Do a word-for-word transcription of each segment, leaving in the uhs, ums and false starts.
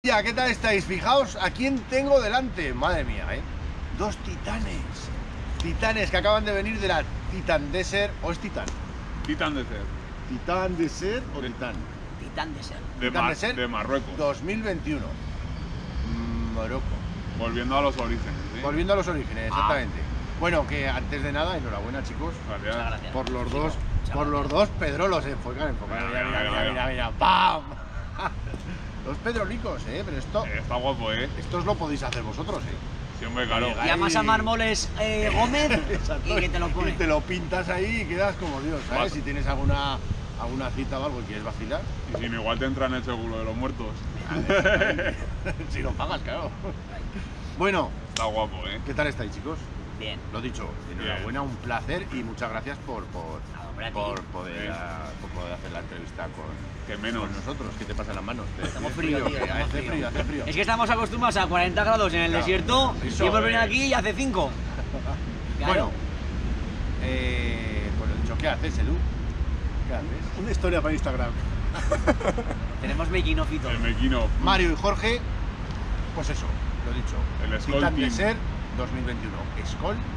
Ya, ¿qué tal estáis? Fijaos a quién tengo delante. Madre mía, ¿eh? Dos titanes. Titanes que acaban de venir de la Titan Desert. ¿O es Titán? Titan Desert. ¿Titán Desert o De- Titán? Titán Desert. De, Titan Mar- Desert de Marruecos. dos mil veintiuno. Mm, Marruecos. Volviendo a los orígenes. ¿sí? Volviendo a los orígenes, Ah. exactamente. Bueno, que antes de nada, enhorabuena, chicos. Gracias. Muchas gracias. Por los Sí, dos, muchas por los gracias. dos Pedrolos, enfocar, enfocar. Mira, mira, mira, mira, mira, ¡pam! Los pedrolicos, ¿eh? Pero esto, Eh, está guapo, ¿eh? esto os lo podéis hacer vosotros, ¿eh? Sí, hombre, claro. Llega- Llamas a Mármoles eh, Gómez Exacto. y que te lo pone. Y te lo pintas ahí y quedas como Dios, ¿sabes? Vas. Si tienes alguna, alguna cita o algo y quieres vacilar, Y si no, igual te entra en el seguro de los muertos. si lo pagas, claro. Bueno, Está guapo, ¿eh? ¿qué tal estáis, chicos? Bien. Lo dicho, enhorabuena, un placer y muchas gracias por, por, Nada, hombre, a ti. por, poder, Sí. ah, por poder hacer la entrevista con, Que menos. con nosotros. ¿Qué te pasa en las manos? ¿Te- Estamos hace frío, tío, ¿Qué? estamos Hace frío. frío, hace frío. Es que estamos acostumbrados a cuarenta grados en el Claro, desierto eso, y hemos venido eh. aquí y hace cinco. Bueno, eh, pues lo dicho, ¿qué haces, Edu? ¿Qué haces? Una historia para Instagram. Tenemos making of y todo. El mequino. Mario y Jorge, pues eso, lo dicho. El Skoll Titan Team. Desert dos mil veintiuno. Skoll Team.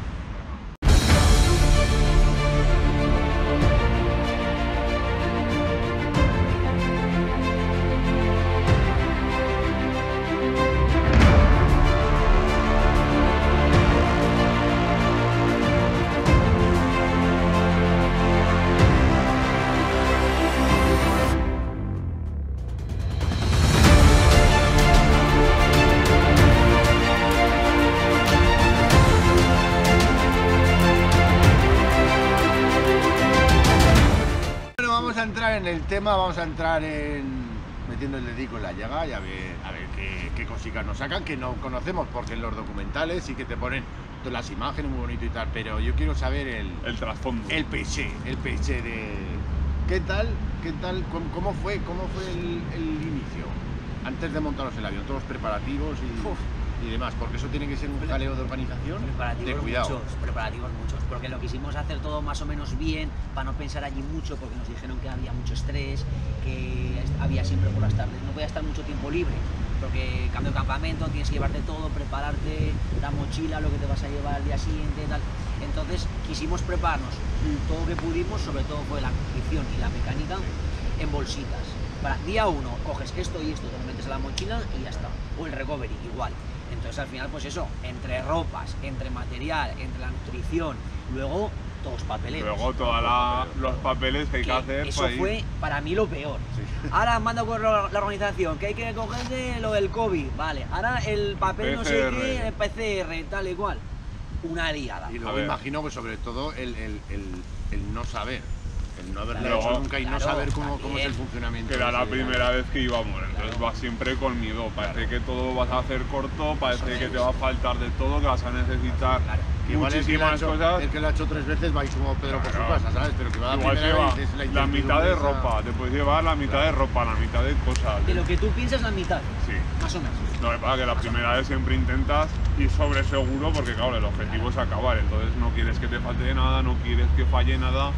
Bueno, vamos a entrar en el tema, vamos a entrar en metiendo el dedico en la llaga y a ver, a ver qué, qué cositas nos sacan, que no conocemos porque en los documentales sí que te ponen todas las imágenes muy bonito y tal, pero yo quiero saber el, El trasfondo. el peixe, el peixe de... ¿Qué tal? ¿Qué tal? ¿Cómo, cómo fue, cómo fue el, el inicio? Antes de montaros el avión, todos los preparativos y, Uf. y demás, porque eso tiene que ser un jaleo de organización Preparativos de cuidado. muchos, preparativos muchos, porque lo quisimos hacer todo más o menos bien, para no pensar allí mucho, porque nos dijeron que había mucho estrés, que est- había siempre por las tardes, no podía estar mucho tiempo libre, porque cambio de campamento, tienes que llevarte todo, prepararte la mochila, lo que te vas a llevar al día siguiente, tal. Entonces quisimos prepararnos todo lo que pudimos, sobre todo fue la nutrición y la mecánica, en bolsitas. Para día uno coges esto y esto, te lo metes a la mochila y ya está. O el recovery, igual. Entonces al final, pues eso, entre ropas, entre material, entre la nutrición, luego todos papeleos. Luego todos los papeles que hay que, Que hacer eso para ir. fue para mí lo peor. Sí. Ahora manda con la la organización que hay que cogerse lo del COVID, vale. Ahora el papel no sé P C R. qué, el P C R, tal y cual. Una liada. Y A luego ver. imagino que sobre todo el, el, el, el no saber, el no haberlo Luego, hecho nunca y no claro, saber cómo, cómo es el también. funcionamiento. Que era la ese- primera vez que íbamos, entonces Claro. vas siempre con miedo. Parece Claro. que todo vas a hacer corto, parece Eso que es. te va a faltar de todo, que vas a necesitar Claro. Que igual el que, lo ha muchísimas hecho, cosas. el que lo ha hecho tres veces va a ir como Pedro por su Claro. casa, ¿sabes? Pero que va a la Igual primera lleva vez es la, la mitad de incertidumbre esa- ropa, te puedes llevar la mitad de ropa, la mitad de cosas. De lo que tú piensas, la mitad, Sí. más o menos. Lo que pasa es que la primera vez siempre intentas ir sobre seguro porque claro, el objetivo es acabar, entonces no quieres que te falte nada, no quieres que falle nada.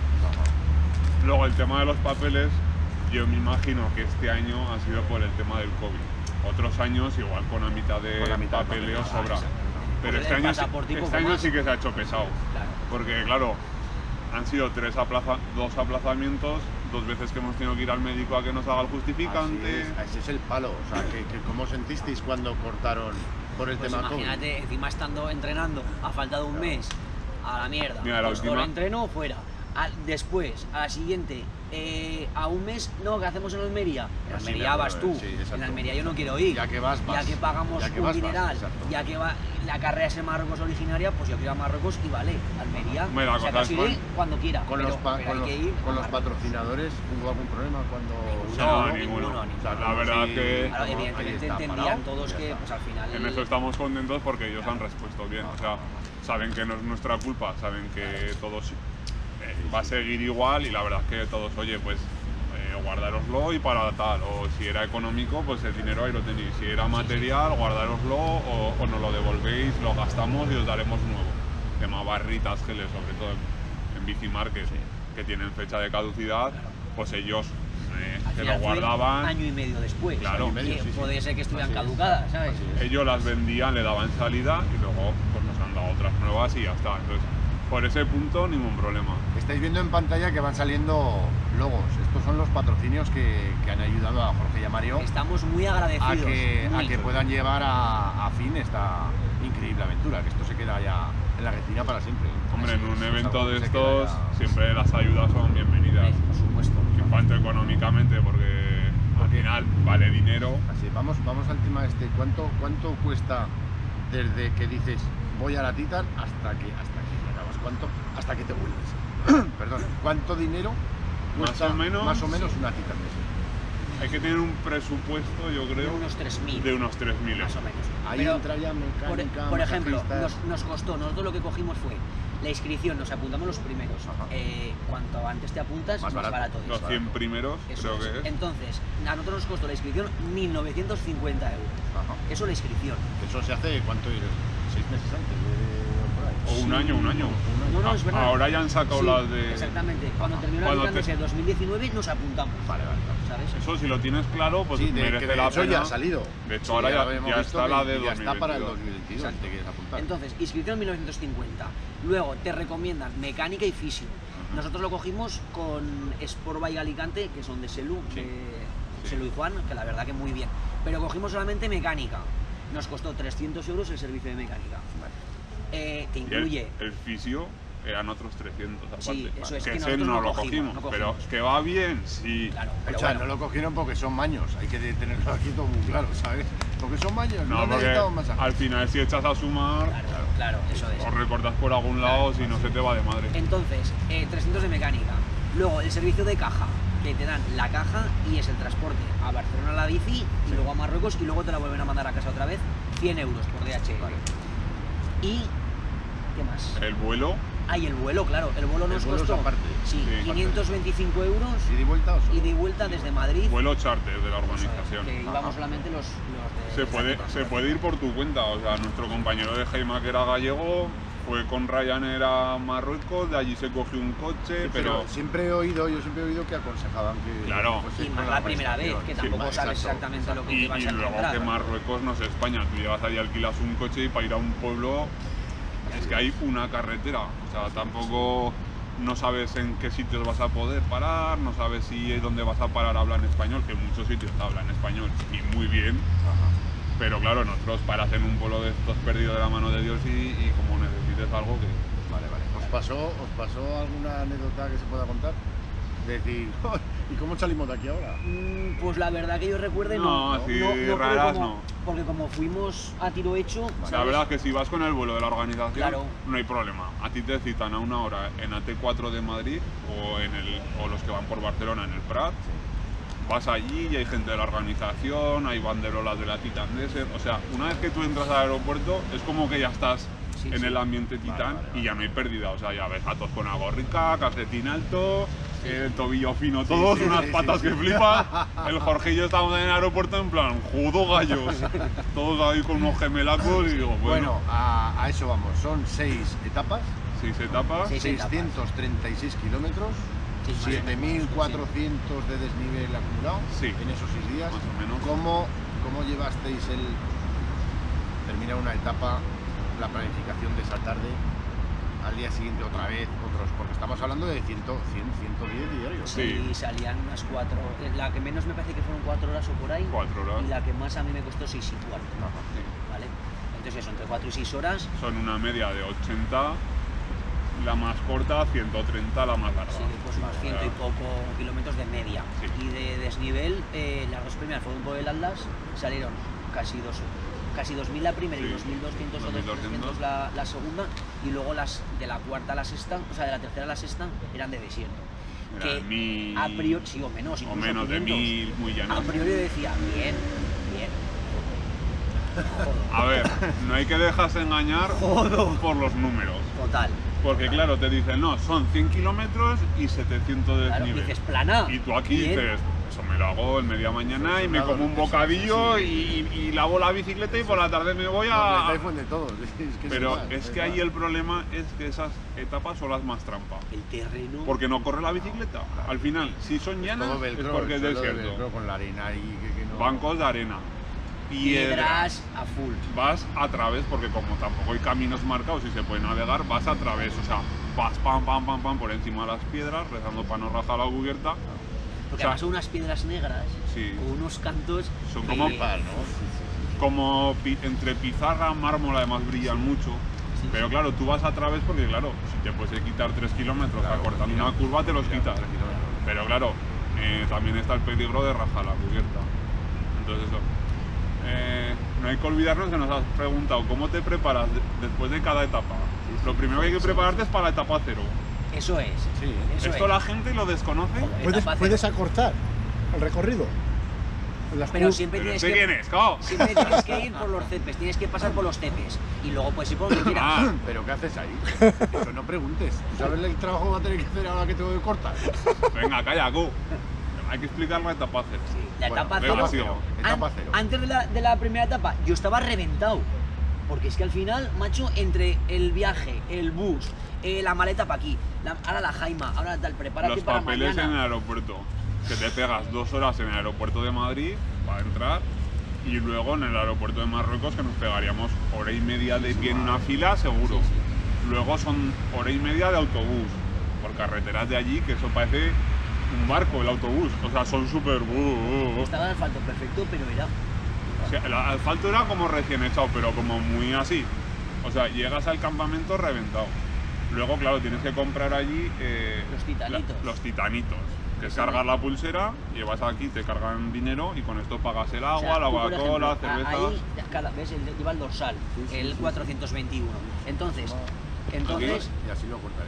Luego el tema de los papeles, yo me imagino que este año ha sido por el tema del COVID. Otros años igual con la mitad de Con la mitad de papeleo papeleo, sobra. exacto. Pero El este año, sí- pasaporte y este poco año más. sí que se ha hecho pesado. Claro. Porque claro, han sido tres aplaza dos aplazamientos, dos veces que hemos tenido que ir al médico a que nos haga el Así justificante. es, ese es el palo. O sea, que, que ¿cómo sentisteis cuando cortaron por el Pues tema COVID? imagínate, encima estando entrenando, ha faltado un mes, a la mierda. Mira, la Pues última- con entreno, fuera. Al- después, a la siguiente, eh, a un mes, no, que hacemos en Almería. En Así Almería me vas acuerdo, tú, sí, exacto. en Almería yo no quiero ir. Ya que vas, vas. Ya que pagamos Ya que un vas, vas, dineral, exacto. ya que va, la carrera es en Marruecos originaria, pues yo quiero ir a Marruecos y vale, Almería. Hombre, la o sea, cosa que es iré con- cuando quiera. Con, pero, los, pa- pero con, hay los, que ir con a los Marruecos. patrocinadores, ¿hubo algún problema cuando...? No, No, ninguno. ninguno, O sea, la ninguno. verdad Sí, que Claro, Ahí evidentemente está, entendían parado, todos ya que está. pues, al final. en eso estamos contentos porque ellos han respuesto bien. O sea, saben que no es nuestra culpa, saben que todos eh, va a seguir igual y la verdad es que todos, oye, pues eh, guardároslo y para tal. O si era económico, pues el dinero ahí lo tenéis. Si era material, guardároslo o, o nos lo devolvéis, lo gastamos y os daremos nuevo. Tema barritas, geles, sobre todo en, en Bicimarket, que tienen fecha de caducidad, pues ellos eh, Al que final lo fue guardaban. año y medio después. Claro. Año y medio, que sí, sí. podría ser que estuvieran Así es. caducadas, ¿sabes? Así es. Ellos las vendían, le daban salida y luego pues nos han dado otras nuevas y ya está. Entonces, por ese punto, ningún problema. Estáis viendo en pantalla que van saliendo logos. Estos son los patrocinios que, que han ayudado a Jorge y a Mario Estamos muy agradecidos. a que, a muy. que puedan llevar a, a fin esta increíble aventura, que esto se queda ya en la retina para siempre. Hombre, en un Es evento algo de que se estos queda ya- siempre las ayudas son bienvenidas. Eh, por supuesto. En cuanto económicamente, porque al final vale dinero. Así, vamos, vamos al tema este. ¿Cuánto, cuánto cuesta desde que dices voy a la Titan hasta que hasta que acabas? ¿Cuánto? Hasta que te vuelves. Perdón. ¿Cuánto dinero Más cuesta o menos, más o menos una Titan de ese? Hay que tener un presupuesto, yo De creo, unos tres mil. de unos tres mil Más euros. o menos. Ahí Pero, entra ya por, mecánica, por ejemplo, masajistas. nos, nos costó, nosotros lo que cogimos fue la inscripción, nos apuntamos los primeros. Ajá. Eh, cuanto antes te apuntas, Más más, barato. barato, es. Los cien primeros, Eso creo es. que es. Entonces, a nosotros nos costó la inscripción mil novecientos cincuenta euros. Ajá. Eso la inscripción. Eso se hace, ¿cuánto? ¿Seis meses antes? De, por ahí. O un año, un año. No, no, es verdad. Ahora ya han sacado Sí, las de. Exactamente. Cuando Ajá. terminó Cuando la Titan te- en dos mil diecinueve nos apuntamos. Vale, vale, vale. ¿Sabes? Eso, si lo tienes claro, pues Sí, de, merece que de la hecho pena. ya ha salido. De hecho, Sí, ahora ya, lo hemos ya visto está que- la de y ya está para el dos dos mil mil veintidós, Exacto. si te quieres apuntar. Entonces, inscripción mil novecientos cincuenta. Luego te recomiendan mecánica y fisio. Nosotros lo cogimos con Sport Bike Alicante, que son de Selu, Sí. de Sí. Selu y Juan, que la verdad que muy bien. Pero cogimos solamente mecánica. Nos costó trescientos euros el servicio de mecánica. Eh, te Y el, incluye. el fisio eran otros trescientos aparte. Sí, eso es, que que ese nosotros no, no lo cogimos, cogimos, no pero cogimos. que va bien, sí. Claro, pero O sea, bueno. no lo cogieron porque son maños, hay que tenerlo aquí todo muy claro, ¿sabes? Porque son maños, no, No, porque necesitamos masaje. al final si echas a sumar, Claro, claro, eso es. os recortas por algún lado si no se te va de madre. Entonces, eh, trescientos de mecánica. Luego, el servicio de caja, que te dan la caja y es el transporte a Barcelona la bici y luego a Marruecos y luego te la vuelven a mandar a casa otra vez, cien euros por D H L. Vale. Y, ¿qué más? El vuelo, Ah, y el vuelo, claro, el vuelo El nos vuelo es costó aparte. sí, Sí, quinientos veinticinco euros ¿Ida y vuelta o solo? ida y vuelta desde Madrid. vuelo charter de la Eso es, organización. que íbamos Ajá. solamente los, los de... Se puede, se puede ir por tu cuenta, o sea, nuestro compañero de Jaima que era gallego fue con Ryanair a Marruecos, de allí se cogió un coche, Sí, pero siempre he oído, yo siempre he oído que aconsejaban que Claro. fuese Y con más la primera vez, prestación. que Sí, tampoco más, sabes exacto, exactamente lo que y, te vas y a luego encontrar. que Marruecos no es España, tú llegas ahí, alquilas un coche y para ir a un pueblo es que hay una carretera, o sea, tampoco no sabes en qué sitios vas a poder parar, no sabes si es donde vas a parar hablan español, que en muchos sitios hablan español y muy bien, Ajá. pero claro, nosotros paras en un pueblo de estos perdidos de la mano de Dios y, y como necesites algo que... Vale, vale. ¿Os pasó, ¿Os pasó alguna anécdota que se pueda contar? De decir, ¿y cómo salimos de aquí ahora? Mm, Pues la verdad que yo recuerde No, no, así porque raras como, no. Porque como fuimos a tiro hecho, La ¿sabes? verdad es que si vas con el vuelo de la organización, Claro. no hay problema. A ti te citan a una hora en A T cuatro de Madrid o, en el, o los que van por Barcelona en el Prat. Vas allí y hay gente de la organización, hay banderolas de la Titan Desert. O sea, una vez que tú entras al aeropuerto, es como que ya estás Sí, en sí. el ambiente Titan vale, vale. y ya no hay pérdida. O sea, ya ves gatos con agorrica, calcetín alto, el tobillo fino, todos, sí, unas sí, patas sí, que sí. flipas. El Jorge y yo estábamos en el aeropuerto en plan, judo gallos. Todos ahí con unos gemelacos y digo, bueno, Bueno, a, a eso vamos. Son seis etapas, seis etapas. Seis etapas. seiscientos treinta y seis kilómetros, Sí, más o siete mil menos, cuatrocientos de desnivel acumulado Sí. en esos seis días. Más o menos. ¿Cómo, ¿Cómo llevasteis el terminar una etapa, la planificación de esa tarde, al día siguiente otra vez, otros? Porque estamos hablando de cien, cien, ciento diez diarios. Sí. Y salían unas cuatro, eh, la que menos me parece que fueron cuatro horas o por ahí, Cuatro horas. y la que más a mí me costó seis y cuarto, Ajá. Sí. ¿vale? Entonces eso, entre cuatro y seis horas, Son una media de ochenta, la más corta, ciento treinta la más larga. sí, pues unos O sea, ciento y poco kilómetros de media. Sí. Y de desnivel, eh, las dos primeras fueron por el Atlas, salieron casi dos, casi dos mil la primera y Sí. dos mil doscientos o dos mil doscientos. dos mil trescientos la, la segunda, y luego las de la cuarta a la sexta, o sea, de la tercera a la sexta, eran de desierto. Era que de mil- a priori, sí, o menos, o incluso menos de quinientos. mil, muy llanas. A priori decía, bien, bien. Joder. A ver, no hay que dejarse engañar Jodo. por los números. Total. Porque claro, te dicen, no, son cien kilómetros y setecientos de Claro, desnivel. dices plana. Y tú aquí bien. dices, eso me lo hago en media mañana Eso y me es como un eso, bocadillo sí. y, y, y lavo la bicicleta y por la tarde me voy a... Los iPhone de todos. Es que es Pero igual, es da que igual. ahí el problema es que esas etapas son las más trampa. El terreno. Porque no corre la bicicleta. Al final, si son llanas, Todo es velcro, porque es el suelo de desierto. velcro con la arena y que, que no... Bancos de arena. Piedras. Piedras a full. Vas a través, porque como tampoco hay caminos marcados y se puede navegar, vas a través. O sea, vas pam, pam, pam, pam por encima de las piedras, rezando para no rajar la cubierta. Porque O sea, además son unas piedras negras Sí. con unos cantos. Son que- como Pal, ¿no? Sí, sí, Como pi- entre pizarra, mármol, además brillan mucho. Sí, Pero sí. claro, tú vas a través porque, claro, si te puedes quitar tres kilómetros Claro, acortando mira, una curva, te los mira, quitas. tres kilómetros. Pero claro, eh, también está el peligro de rajar la cubierta. Entonces, eso. Eh, no hay que olvidarnos que nos has preguntado cómo te preparas de- después de cada etapa. Sí, sí, Lo primero que hay que sí, prepararte es para la etapa cero. Eso es. Sí, ¿eh? Eso Esto es. la gente lo desconoce. Joder. Puedes, Etapa puedes cero. acortar el recorrido. Las Pero cur- siempre Pero tienes ¿este que. quién es? ¿Cómo? Siempre tienes que ir por los cepes, tienes que pasar por los cepes. Y luego puedes ir por donde quieras. Ah, ¿Pero qué haces ahí? Eso no preguntes. ¿Tú sabes el trabajo que va a tener que hacer ahora que tengo que cortar? venga, calla, Q. Hay que explicar la etapa cero. Sí, la Bueno, etapa venga, cero. sigo. Etapa An- cero. Antes de la, de la primera etapa, yo estaba reventado. Porque es que al final, macho, entre el viaje, el bus, eh, la maleta para aquí, la- ahora la jaima, ahora tal, prepárate Los para papeles en el mañana. aeropuerto. Que te pegas dos horas en el aeropuerto de Madrid para entrar y luego en el aeropuerto de Marruecos que nos pegaríamos hora y media de pie en una fila seguro. Sí, sí. Luego son hora y media de autobús por carreteras de allí que eso parece un barco el autobús. O sea, son súper... uh, uh, uh. Estaba el asfalto perfecto, pero era. O sea, el asfalto era como recién echado, pero como muy así. O sea, llegas al campamento reventado. Luego, claro, tienes que comprar allí eh, Los titanitos. la- los titanitos. Que es Eso cargar no. la pulsera, llevas aquí, te cargan dinero y con esto pagas el O agua, sea, la tú, por Coca-Cola, ejemplo, a- cervezas. Ahí, cada, ¿ves? El, lleva el dorsal, Sí, sí, el sí, sí. cuatrocientos veintiuno. Entonces, entonces Y así lo cortaré.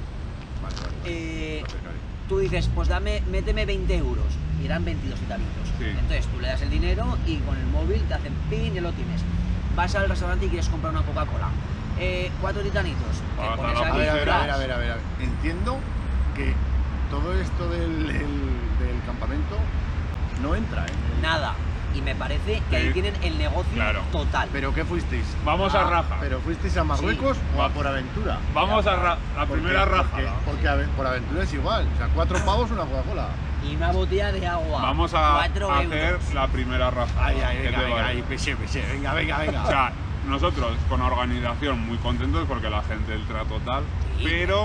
Vale, vale. vale. eh, Lo acercaré. tú dices, pues dame, méteme veinte euros. Y eran veintidós titanitos. Sí. Entonces tú le das el dinero y con el móvil te hacen pin y lo tienes. Vas al restaurante y quieres comprar una Coca-Cola. Eh, cuatro titanitos. Te Pagas pones a la aquí, A ver, a ver, a ver, flash. a ver, a ver, a ver. Entiendo que todo esto del, del, del campamento no entra en el... Nada. Y me parece que ahí Sí. tienen el negocio Claro. total. ¿Pero qué fuisteis? Vamos a Ah, raja. ¿Pero fuisteis a Marruecos o a por aventura? Vamos a ra- la Porque- primera raja. Porque, porque ave- por aventura es igual. O sea, cuatro pavos una Coca-Cola. Y una botella de agua. Vamos a, cuatro a hacer euros. la primera raja. Ay, ay, ¿Qué venga, te venga, parece? ay, pesé, pesé, venga, venga, venga. O sea, nosotros con la organización muy contentos porque la gente del trato tal, Sí. pero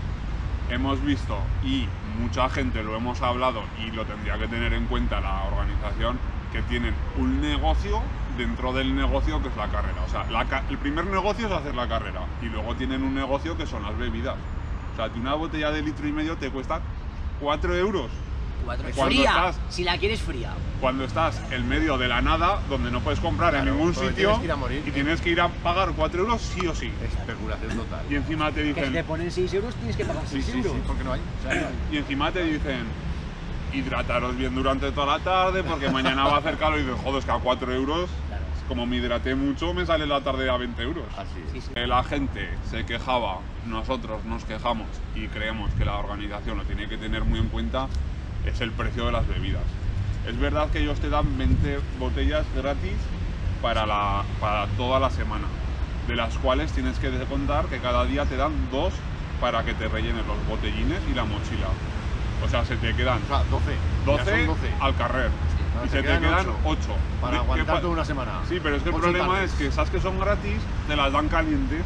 hemos visto y mucha gente lo hemos hablado y lo tendría que tener en cuenta la organización, que tienen un negocio dentro del negocio que es la carrera. O sea, la ca- el primer negocio es hacer la carrera y luego tienen un negocio que son las bebidas. O sea, que una botella de litro y medio te cuesta cuatro euros. Cuatro. Cuando Fría. estás- Si la quieres fría. Cuando estás en medio de la nada, donde no puedes comprar en Claro, ningún porque sitio tienes que ir a morir. y tienes que ir a pagar cuatro euros sí o sí. Especulación total. Y encima te Que si te dicen, ponen seis euros tienes que pagar Sí, seis sí, euros. sí, porque no hay. O sea, no hay. y encima te dicen, hidrataros bien durante toda la tarde porque mañana va a hacer calor y dices, joder, es que a cuatro euros, Claro. como me hidraté mucho, me sale la tarde a veinte euros. Así es. Sí, sí. Que la gente se quejaba, nosotros nos quejamos y creemos que la organización lo tiene que tener muy en cuenta, es el precio de las bebidas. Es verdad que ellos te dan veinte botellas gratis para, la, para toda la semana, de las cuales tienes que contar que cada día te dan dos para que te rellenen los botellines y la mochila. O sea, se te quedan O sea, doce. Ya doce son doce. al carrer No, y te se te quedan quedan ocho. ocho. Para ¿Qué aguantar pa- toda una semana. Sí, pero es que el Ocho problema tardes. es que esas que son gratis te las dan calientes.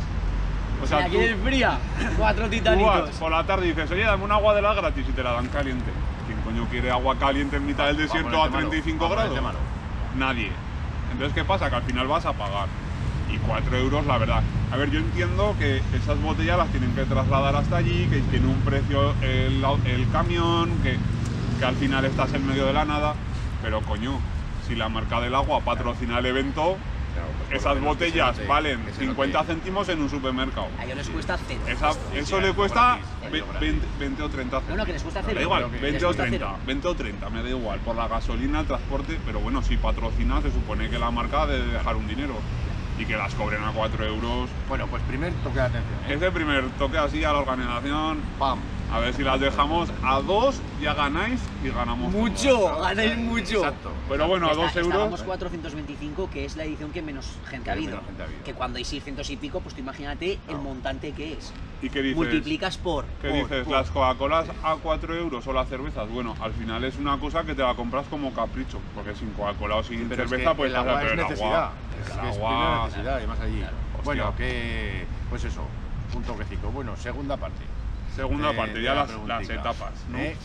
O sea, Si la tú, quieres fría, cuatro tú vas titanitos. por la tarde y dices, oye, dame un agua de la gratis y te la dan caliente. ¿Quién coño quiere agua caliente en mitad del Va a desierto a ponerte malo, treinta y cinco va a ponerte grados? malo. Nadie. Entonces, ¿qué pasa? Que al final vas a pagar. Y cuatro euros, la verdad. A ver, yo entiendo que esas botellas las tienen que trasladar hasta allí, que tiene un precio el, el camión, que, que al final estás en medio de la nada. Pero coño, si la marca del agua patrocina el evento, Claro, pues, por lo esas menos que botellas se note, valen que se cincuenta note. céntimos en un supermercado. A ellos les cuesta cero. Esa- Sí, eso sí, le algo cuesta gratis, ve- algo gratis. veinte, veinte o treinta No, céntimos. no, que les cuesta Da cero. igual, Pero que veinte les o cuesta treinta, cero. veinte o treinta, me da igual. Por la gasolina, el transporte, pero bueno, si patrocina se supone que la marca debe dejar un dinero y que las cobren a cuatro euros. Bueno, pues primer toque de atención. ¿eh? Este primer toque así a la organización, Pam. A ver si las dejamos a dos, ya ganáis y ganamos Mucho, todos. ganáis mucho. Exacto. Pero bueno, a Está- dos euros. Estábamos cuatrocientos veinticinco, que es la edición que menos gente ha Que habido. menos gente ha habido. Que cuando hay seiscientos y pico, pues tú imagínate el No. montante que es. ¿Y qué dices? Multiplicas por. ¿Qué por, dices? por. ¿Las Coca-Colas a cuatro euros o las cervezas? Bueno, al final es una cosa que te la compras como capricho, porque sin Coca-Cola o sin Pero es cerveza, que pues el agua vas a es beber necesidad. agua. Es El que es agua- primera necesidad y más allí. Claro. Bueno, Hostia. que pues eso, un toquecito. Bueno, segunda parte. Segunda Eh, parte, de ya la las, las preguntica. etapas, ¿no? Eh,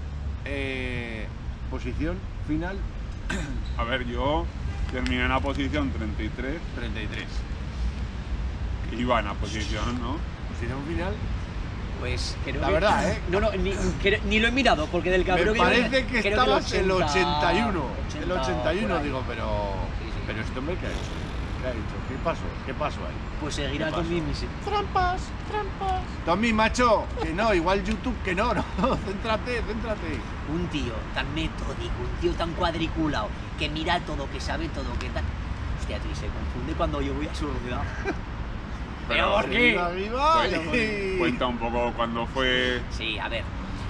eh, posición final A ver, yo terminé en la posición treinta y tres, treinta y tres. iba en la posición, ¿no? Posición final. Pues creo La que- verdad, ¿eh? No, no, ni, creo- ni lo he mirado, porque del Me cabrón que parece iba- que creo estabas en el ochenta y uno. ochenta, El ochenta y por uno, ahí. digo, pero. Sí, sí. Pero este hombre, ¿qué ha hecho? ¿Qué ha hecho? ¿Qué pasó? ¿Qué pasó ahí? Pues seguir ¿Qué a pasó? Tommy Mise. Trampas, trampas. Tommy, macho, que no, igual YouTube, que no, no. Céntrate, céntrate. Un tío tan metódico, un tío tan cuadriculado, que mira todo, que sabe todo, que tal. Hostia, tío, se confunde cuando yo voy a su velocidad. ¿Pero por qué? Viva, viva. Cuenta, cuenta un poco cuando fue. Sí, a ver.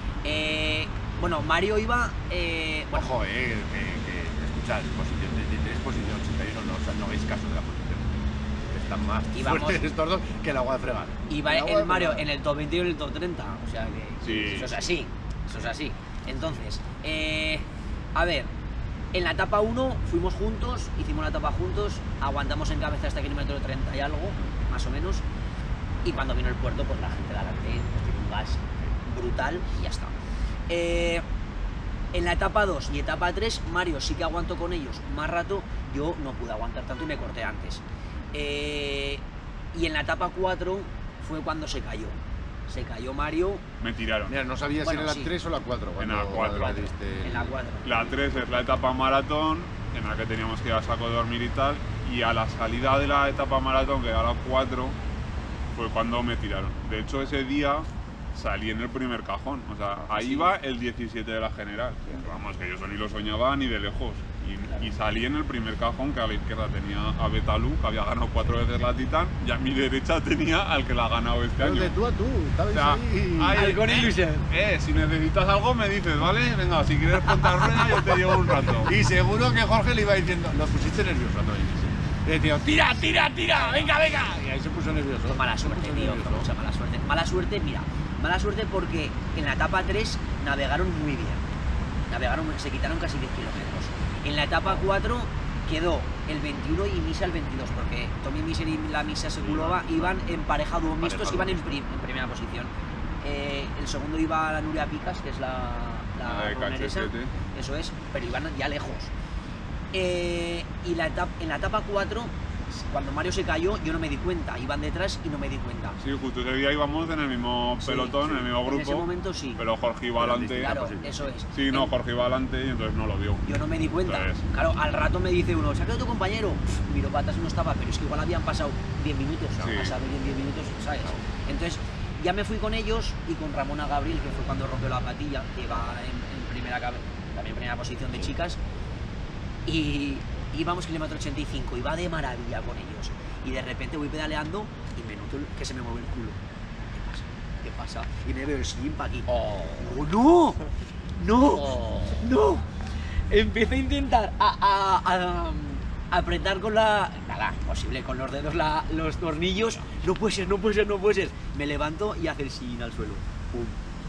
Eh, bueno, Mario iba. Eh, bueno, Ojo, eh, que, que escuchad, posición treinta y tres, posición ochenta y uno, no, o sea, no veis caso de la posición. Están más Y vamos- fuertes estos dos que el agua de fregar. iba El agua el de Mario fregar. en el top veinte y en el top treinta. O sea que. Sí. Eso es así. Eso es así. Entonces, eh, a ver. En la etapa uno fuimos juntos, hicimos la etapa juntos, aguantamos en cabeza hasta el kilómetro treinta y algo, más o menos. Y cuando vino el puerto, pues la gente de adelante pues, tiene un gas brutal y ya está. Eh, en la etapa dos y etapa tres, Mario sí que aguantó con ellos más rato, yo no pude aguantar tanto y me corté antes. Eh, y en la etapa cuatro fue cuando se cayó. Se cayó Mario Me tiraron. Mira, no sabía Bueno, si era sí. la tres o la cuatro. En la cuatro. en la cuatro. La tres es la etapa maratón, en la que teníamos que ir a saco de dormir y tal. Y a la salida de la etapa maratón, que era la cuatro, fue cuando me tiraron. De hecho, ese día salí en el primer cajón. O sea, ahí Sí. iba el diecisiete de la general. Vamos, que yo eso ni lo soñaba ni de lejos. Y, y salí en el primer cajón, que a la izquierda tenía a Betalú, que había ganado cuatro veces la Titán, y a mi derecha tenía al que la ha ganado este Pero año. de tú a tú, O estabais sea, ahí. ahí, Halcón eh, ilusión. eh, si necesitas algo me dices, ¿vale? Venga, si quieres contar rueda yo te llevo un rato. Y seguro que Jorge le iba diciendo, lo pusiste nervioso a Tony. Le decía, tira, tira, tira, venga, venga. Y ahí se puso nervioso. Mala Se suerte, puso tío, nervioso. mucha mala suerte. Mala suerte, mira, mala suerte porque en la etapa tres navegaron muy bien. Navegaron, se quitaron casi diez kilómetros. En la etapa cuatro quedó el veintiuno y Misa el veintidós, porque Tommy Miser y la Misa Sekulova iban en pareja dúo mixtos, Pareja iban en, dúo prim- en primera posición. Eh, el segundo iba la Nuria Picas, que es la, la, La de roneresa, Cachete. eso es, pero iban ya lejos. Eh, y la etapa, en la etapa cuatro, cuando Mario se cayó, yo no me di cuenta, iban detrás y no me di cuenta. Sí, justo ese día íbamos en el mismo Sí, pelotón, sí. en el mismo grupo. En ese momento sí. Pero Jorge iba Pero adelante. distinta Claro, posible. eso es. Sí, no, En- Jorge iba adelante y entonces no lo vio. Yo no me di cuenta. Entonces- Claro, al rato me dice uno, ¿se ha quedado tu compañero? Pff, miro patas y no estaba, pero es que igual habían pasado diez minutos, Sí. a saber en diez minutos, ¿sabes? Entonces, ya me fui con ellos y con Ramona Gabriel, que fue cuando rompió la patilla, que iba en, en primera, cabe- también en primera posición de chicas, y íbamos kilómetro ochenta y cinco, iba de maravilla con ellos. Y de repente voy pedaleando y me noto que se me mueve el culo. ¿Qué pasa? ¿Qué pasa? Y me veo el sillín pa' aquí. ¡Oh, no! ¡No! Oh. ¡No! Empecé a intentar a, a- a- a apretar con la... Nada, imposible, con los dedos la- los tornillos. No puede ser, no puede ser, no puede ser. Me levanto y hace el sillín al suelo. ¡Pum!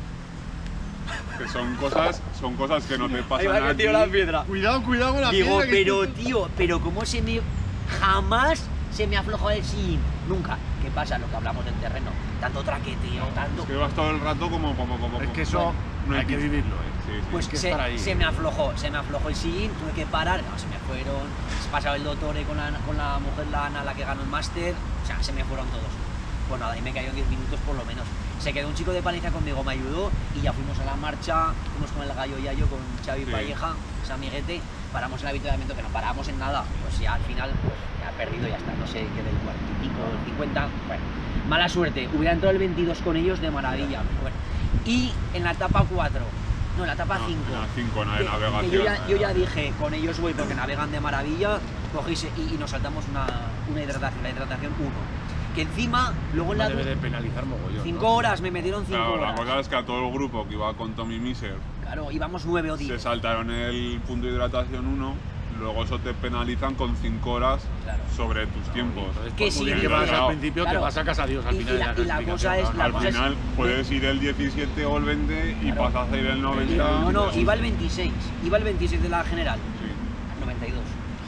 Que son cosas, son cosas que no te Ahí pasan va que a ti. tiro la piedra. Cuidado, cuidado con la Digo, piedra. que pero esto- tío, pero ¿cómo se me... Jamás se me aflojó el sillín. Nunca. ¿Qué pasa? Lo que hablamos del terreno. Tanto traqueteo, tanto... Es que vas todo el rato como... como, como Es que eso no hay que pista. vivirlo, ¿eh? Sí, sí. Pues que se, estar ahí. se me aflojó, se me aflojó el sillín, tuve que parar, no, se me fueron, se pasaba el doctor con la, con la mujer, la Ana, la que ganó el máster, o sea, se me fueron todos. Pues nada, y me cayó en diez minutos por lo menos. Se quedó un chico de paliza conmigo, me ayudó y ya fuimos a la marcha, fuimos con el gallo Yayo, con Xavi Sí. Palleja, ese amiguete, paramos en el avituallamiento, que no parábamos en nada, pues ya al final, pues ya perdido, ya está, no sé qué del cuarenta y pico, el cincuenta, bueno, mala suerte, hubiera entrado el veintidós con ellos de maravilla, bueno. Y en la etapa cuatro, no, en la etapa No, cinco. en la cinco, en la de que- que navegación. yo, ya, yo ya dije, con ellos voy porque navegan de maravilla, cogéis y, y nos saltamos una, una hidratación, la hidratación uno. que encima, luego en la debe ducha, de penalizar mogollón. cinco ¿no? horas, me metieron cinco Claro, la horas. cosa es que a todo el grupo que iba con Tommy Miser Claro, íbamos nueve o se diez. saltaron el punto de hidratación uno, luego eso te penalizan con cinco horas Claro. sobre tus tiempos. Entonces, Que por sí, muy bien que que vas claro. al principio, Claro. te vas a casa Dios al Y- final y la- de y la clasificación, cosa es- ¿no? la Al cosa es- final puedes ir el diecisiete o el veinte y Claro. pasas a ir el Y- noventa. No, no, iba el veintiséis. Iba el veintiséis de la general. Sí. noventa y dos.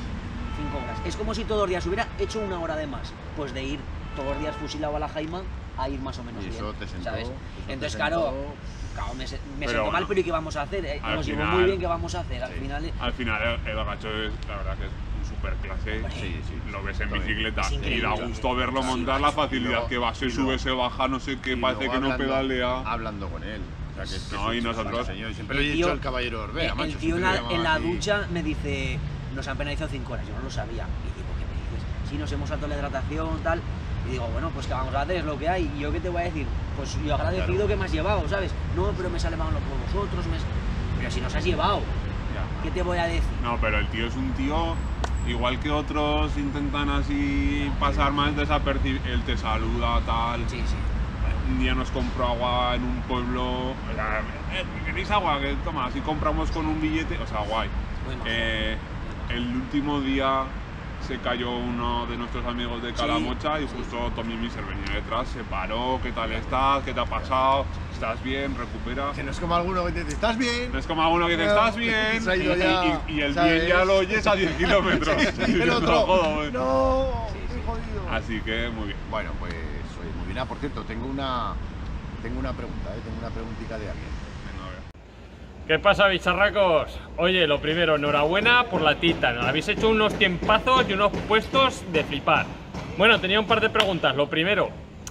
cinco horas. Es como si todos los días hubiera hecho una hora de más. Pues de ir todos los días fusilado a la Jaima a ir más o menos Y eso bien. te sentó, ¿sabes? eso te Entonces, sentó- claro, claro, me, se- me Pero sentó mal, bueno, pero ¿y qué vamos a hacer? Eh, al Nos llevó final- muy bien, ¿qué vamos a hacer? Al Sí. final, eh, Al final el, el gacho es, la verdad que es un super clase. Hombre. Sí, sí. Lo ves en Todo bien. bicicleta Es y increíble. da gusto verlo Sí, montar, macho. la facilidad Y luego- que va, se y sube, luego- se baja, no sé qué, Y parece luego que no hablando- pedalea. Hablando con él. O sea, que es que No, es y un nosotros- señor. Y siempre lo he El dicho tío- el caballero Orbea, el- macho. el tío siempre en le la, llamaba en la así. ducha me dice, nos han penalizado cinco horas, yo no lo sabía. Y digo, ¿qué me dices? Sí, nos hemos saltado la hidratación, tal. Y digo, bueno, pues ¿qué vamos a hacer? Es lo que hay. ¿Y yo qué te voy a decir? Pues yo agradecido Claro. que me has llevado, ¿sabes? No, pero me sale mal por vosotros. me- Pero si nos has llevado, Ya. ¿qué te voy a decir? No, pero el tío es un tío, igual que otros intentan así pasar más desapercibido, él te saluda, tal. Sí, sí. Un día nos compró agua en un pueblo, o sea, eh, ¿queréis agua? Que toma, así compramos con un billete, o sea, guay. Muy majo. Eh, el último día se cayó uno de nuestros amigos de Calamocha y justo Tommy Miser venía detrás, se paró, ¿qué tal estás? ¿Qué te ha pasado? ¿Estás bien? ¿Recupera? Que no es como alguno que te dice, ¿estás bien? No es como alguno que dice, Pero ¿estás bien? se ha ido Y- ya, y, y el ¿sabes? bien ya lo oyes a diez kilómetros. Y el No, otro, joder. no, Sí, qué sí. jodido. Así que muy bien. Bueno, pues, oye, muy bien. Ah, por cierto, tengo una, tengo una pregunta, ¿eh? Tengo una preguntita de alguien. Venga, a ver. ¿Qué pasa, bicharracos? Oye, lo primero, enhorabuena por la Titan. Habéis hecho unos tiempazos y unos puestos de flipar. Bueno, tenía un par de preguntas. Lo primero,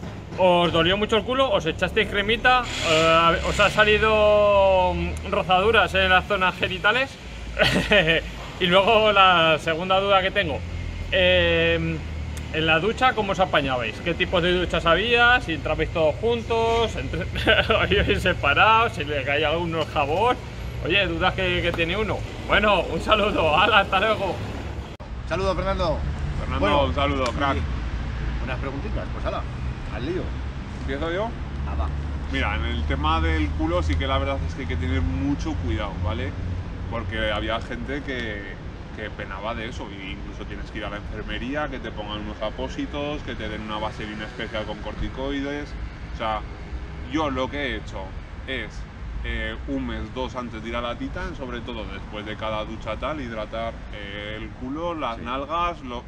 ¿os dolió mucho el culo? ¿Os echasteis cremita? Eh, ¿Os ha salido mm, rozaduras en las zonas genitales? Y luego la segunda duda que tengo. Eh, en la ducha, ¿cómo os apañabais? ¿Qué tipos de duchas había? ¿Si entrabais todos juntos? Entre... ¿Ibais separados? ¿Si le caía a uno el jabón? Oye, dudas que, que tiene uno. Bueno, un saludo. ¡Hala, hasta luego! Saludos, Fernando. Fernando, Bueno, un saludo, crack. y unas preguntitas, pues ala, al lío. ¿Empiezo yo? Ah, va. Mira, en el tema del culo sí que la verdad es que hay que tener mucho cuidado, ¿vale? Porque había gente que, que penaba de eso, e incluso tienes que ir a la enfermería, que te pongan unos apósitos, que te den una vaselina especial con corticoides. O sea, yo lo que he hecho es eh, un mes, dos antes de ir a la Titan, sobre todo después de cada ducha tal, hidratar eh, el culo, las Sí. nalgas, lo, eh,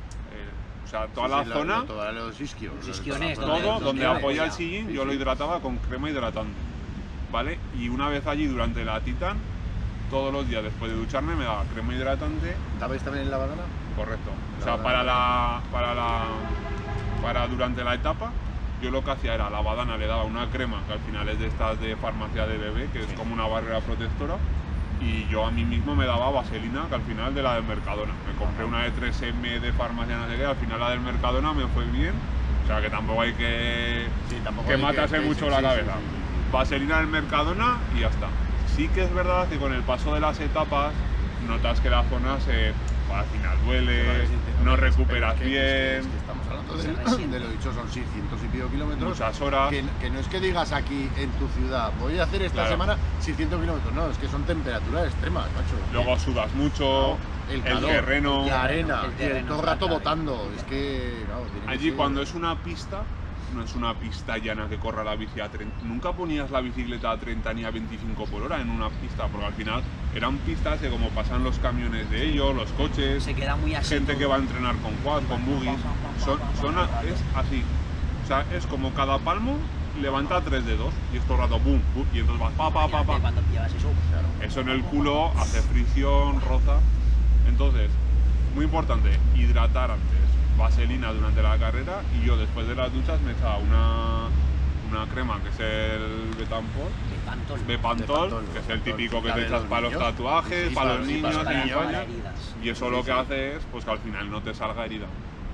o sea, toda Sí, la sí, lo- zona. lo- Todos los isquios. Los lo- isquiones, todo- donde- Todo donde donde apoya. apoya el sillín, Sí, yo lo sí. hidrataba con crema hidratante, ¿vale? Y una vez allí durante la Titan, todos los días después de ducharme me daba crema hidratante, ¿Estabais también en la banana? correcto. O La sea, badana. para la, para la, para durante la etapa, yo lo que hacía era a la badana le daba una crema que al final es de estas de farmacia de bebé, que es Sí. como una barrera protectora. Y yo a mí mismo me daba vaselina, que al final de la del Mercadona. Me compré una de tres eme de farmacia, no sé qué, al final la del Mercadona me fue bien. O sea que tampoco hay que, Sí, tampoco que hay matase que- mucho sí, la sí, cabeza. sí, sí, Vaselina del Mercadona y ya está. Sí que es verdad que con el paso de las etapas notas que la zona se, pues, al final duele, Vale, sí, te- no pero recuperas es que- bien, es que estamos hablando Se de, resiente. de lo dicho, son seiscientos y pico kilómetros. muchas horas. Que, que no es que digas aquí en tu ciudad, voy a hacer esta Claro. semana seiscientos kilómetros, no, es que son temperaturas extremas, macho. Luego sudas mucho, el, el calor, terreno. la arena, El y terreno el todo el está rato clave. botando, es que, claro, tiene que Allí ser- cuando es una pista, no es una pista llana que corra la bici a treinta. Nunca ponías la bicicleta a treinta ni a veinticinco por hora en una pista, porque al final eran pistas que como pasan los camiones de ellos, los coches, Se queda muy así. gente todo. que va a entrenar con quad, con buggies, son, son a- es así. O sea, es como cada palmo levanta tres dedos y es todo el rato boom, boom, y entonces vas pa, pa, pa, pa. Cuando llevas eso, Claro. Eso en el culo hace fricción, roza. Entonces, muy importante, hidratar antes. Vaselina durante la carrera y yo después de las duchas me echaba una, una crema que es el Betampol, de pantol. Bepantol, Bepantol, que es el Bepantol. típico que La te de echas los para los niños. tatuajes, Sí, para para- los sí, niños para para y niños, para España. heridas. Y eso Sí, lo que sí. hace es pues que al final no te salga herida.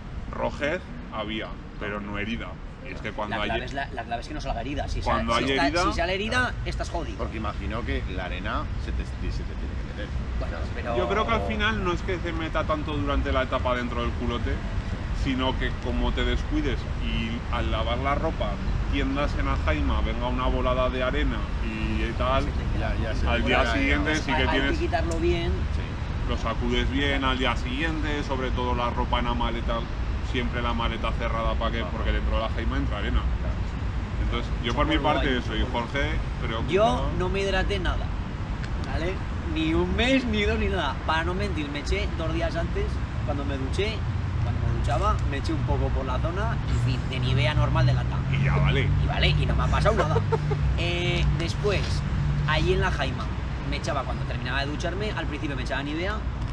Rojez había, pero no herida. Y es que cuando La hay clave, es la, la clave es que no salga herida. Si, Cuando sale, hay si, está- herida- si sale herida, estás jodido. Porque imagino que la arena se te, se te tiene que meter. Bueno, pero... Yo creo que al final no es que se meta tanto durante la etapa dentro del culote, sino que como te descuides y al lavar la ropa tiendas en la jaima, venga una volada de arena y tal, Ya, ya se al pone día ya- siguiente Pues sí hay- que hay tienes, que quitarlo bien. Sí. lo sacudes bien al día siguiente, sobre todo la ropa en la maleta, siempre la maleta cerrada para que, porque dentro de la jaima entra arena. Entonces, yo por mi Muy parte guay. eso, y Jorge, creo que Yo no me hidraté nada, ¿vale? Ni un mes, ni dos, ni nada. Para no mentir, me eché dos días antes, cuando me duché, cuando me duchaba, me eché un poco por la zona, en fin, de Nivea normal de lata. y ya vale. Y vale, y no me ha pasado nada. Eh, después, allí en la jaima, me echaba cuando terminaba de ducharme, al principio me echaba Nivea,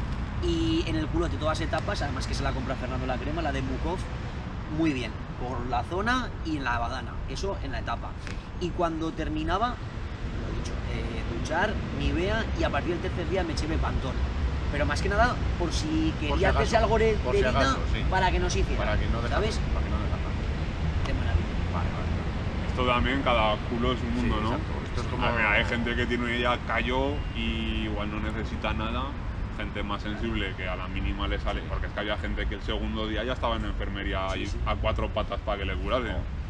y en el culote todas etapas, además que se la compra Fernando la crema, la de Mukov, muy bien, por la zona y en la badana, eso en la etapa. Y cuando terminaba, lo he dicho, eh, duchar, Nivea, y a partir del tercer día me eché Bepantol. Pero más que nada, por si quería si acaso, hacerse algo de por si herida, acaso, sí. para que no se hiciera, Para que no dejas, ¿sabes? para que no dejas nada. De maravilla. Vale, vale. Esto también, cada culo es un mundo, Sí, ¿no? exacto. Esto es como- A ver, hay gente que tiene ya callo y igual no necesita nada, gente más sensible que a la mínima le sale, porque es que había gente que el segundo día ya estaba en enfermería Sí, ahí sí. a cuatro patas para que le curase.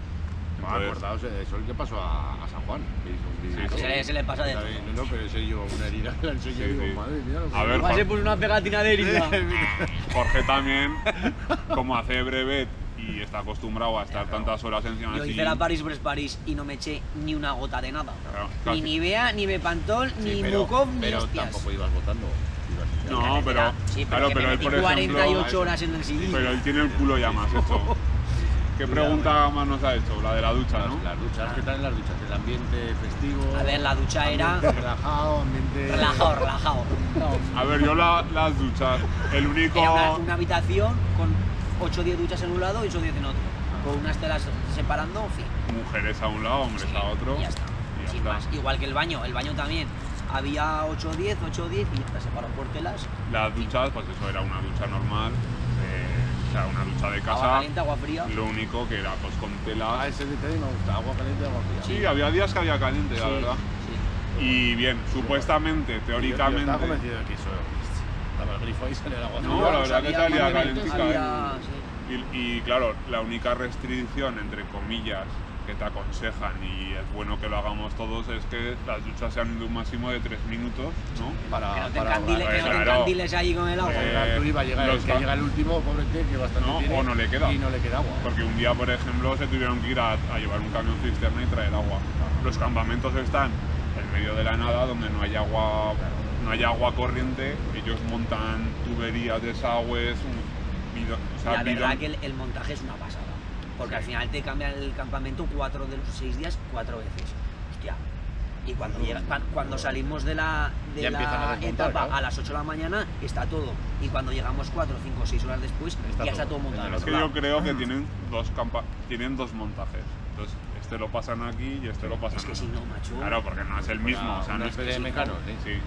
No, Entonces, acordaos, eh, eso le pasó a, a San Juan. Que hizo un vídeo. Sí, Se le, se le pasa de todo. No, no, pero ese yo una herida la enseñé Sí, y digo, sí. madre mía. lo que- A ver, Igual se puso una pegatina de herida. Jorge también, como hace brevet y está acostumbrado a estar tantas horas encima Yo así, hice la Paris Brest París y no me eché ni una gota de nada. Claro, Ni casi. Nivea, ni Bepantol, Sí, ni pero, Mukov, ni pero hostias. tampoco ibas votando. Ibas- No, pero, Sí, pero claro, que pero me él, metí por ejemplo, cuarenta y ocho horas en el sillín. pero él tiene el culo ya más hecho. ¿Qué pregunta más nos ha hecho? La de la ducha, Las, ¿no? las duchas, ¿qué tal en las duchas? El ambiente festivo. A ver, la ducha era- ambiente relajado, ambiente. Relajado, relajado. A ver, yo la- las duchas, el único... Era una, una habitación con ocho o diez duchas en un lado y ocho o diez en otro. Con unas telas separando, en fin. Mujeres a un lado, hombres Sí, a otro. y ya está. y ya Sin está. más. Igual que el baño. El baño también. Había ocho o diez, ocho o diez y ya está separado por telas. Las duchas, pues eso, era una ducha normal, eh, o sea, una ducha de Agua casa. caliente, agua fría. Lo único que era pues con telas. Ah, ese detalle me gusta. Agua caliente, agua fría. Sí, había días que había caliente, la Sí, verdad. sí. Y bien, supuestamente, Yo- yo teóricamente. estaba convencido de que eso. Estaba el grifo ahí, salía el agua No, fría. la verdad que salía más o menos, calentica, salía- ¿eh? sí. Y, y claro, la única restricción, entre comillas, que te aconsejan y es bueno que lo hagamos todos es que las duchas sean de un máximo de tres minutos, ¿no? Para, Que no te para encandiles, ahorrar. que no te Claro. encandiles ahí con el agua. Eh, Llegar tú iba a llegar, los el que ca- llega el último, pobrete, que bastante No, tiene, o no le queda. y no le queda agua. Porque un día, por ejemplo, se tuvieron que ir a, a llevar un camión cisterna y traer agua. Los campamentos están en medio de la nada, donde no hay agua, no hay agua corriente. Ellos montan tuberías, desagües, un bidón, o sea, La verdad bidón- que el, el montaje es una pasada. Porque al final te cambian el campamento cuatro de los seis días, cuatro veces. Hostia. Y cuando, llega- pa- cuando salimos de la, de Ya empiezan a la desmontar, etapa claro. a las ocho de la mañana, está todo. Y cuando llegamos cuatro, cinco, seis horas después, Está ya está todo. todo montado. En el Es al que otro yo lado. creo que tienen dos, campa tienen dos montajes. Entonces, este lo pasan aquí y este lo pasan Es que aquí. si no, macho. Claro, porque no es el mismo. Una- o sea, una no es especie de que- mecano, ¿sí? Sí.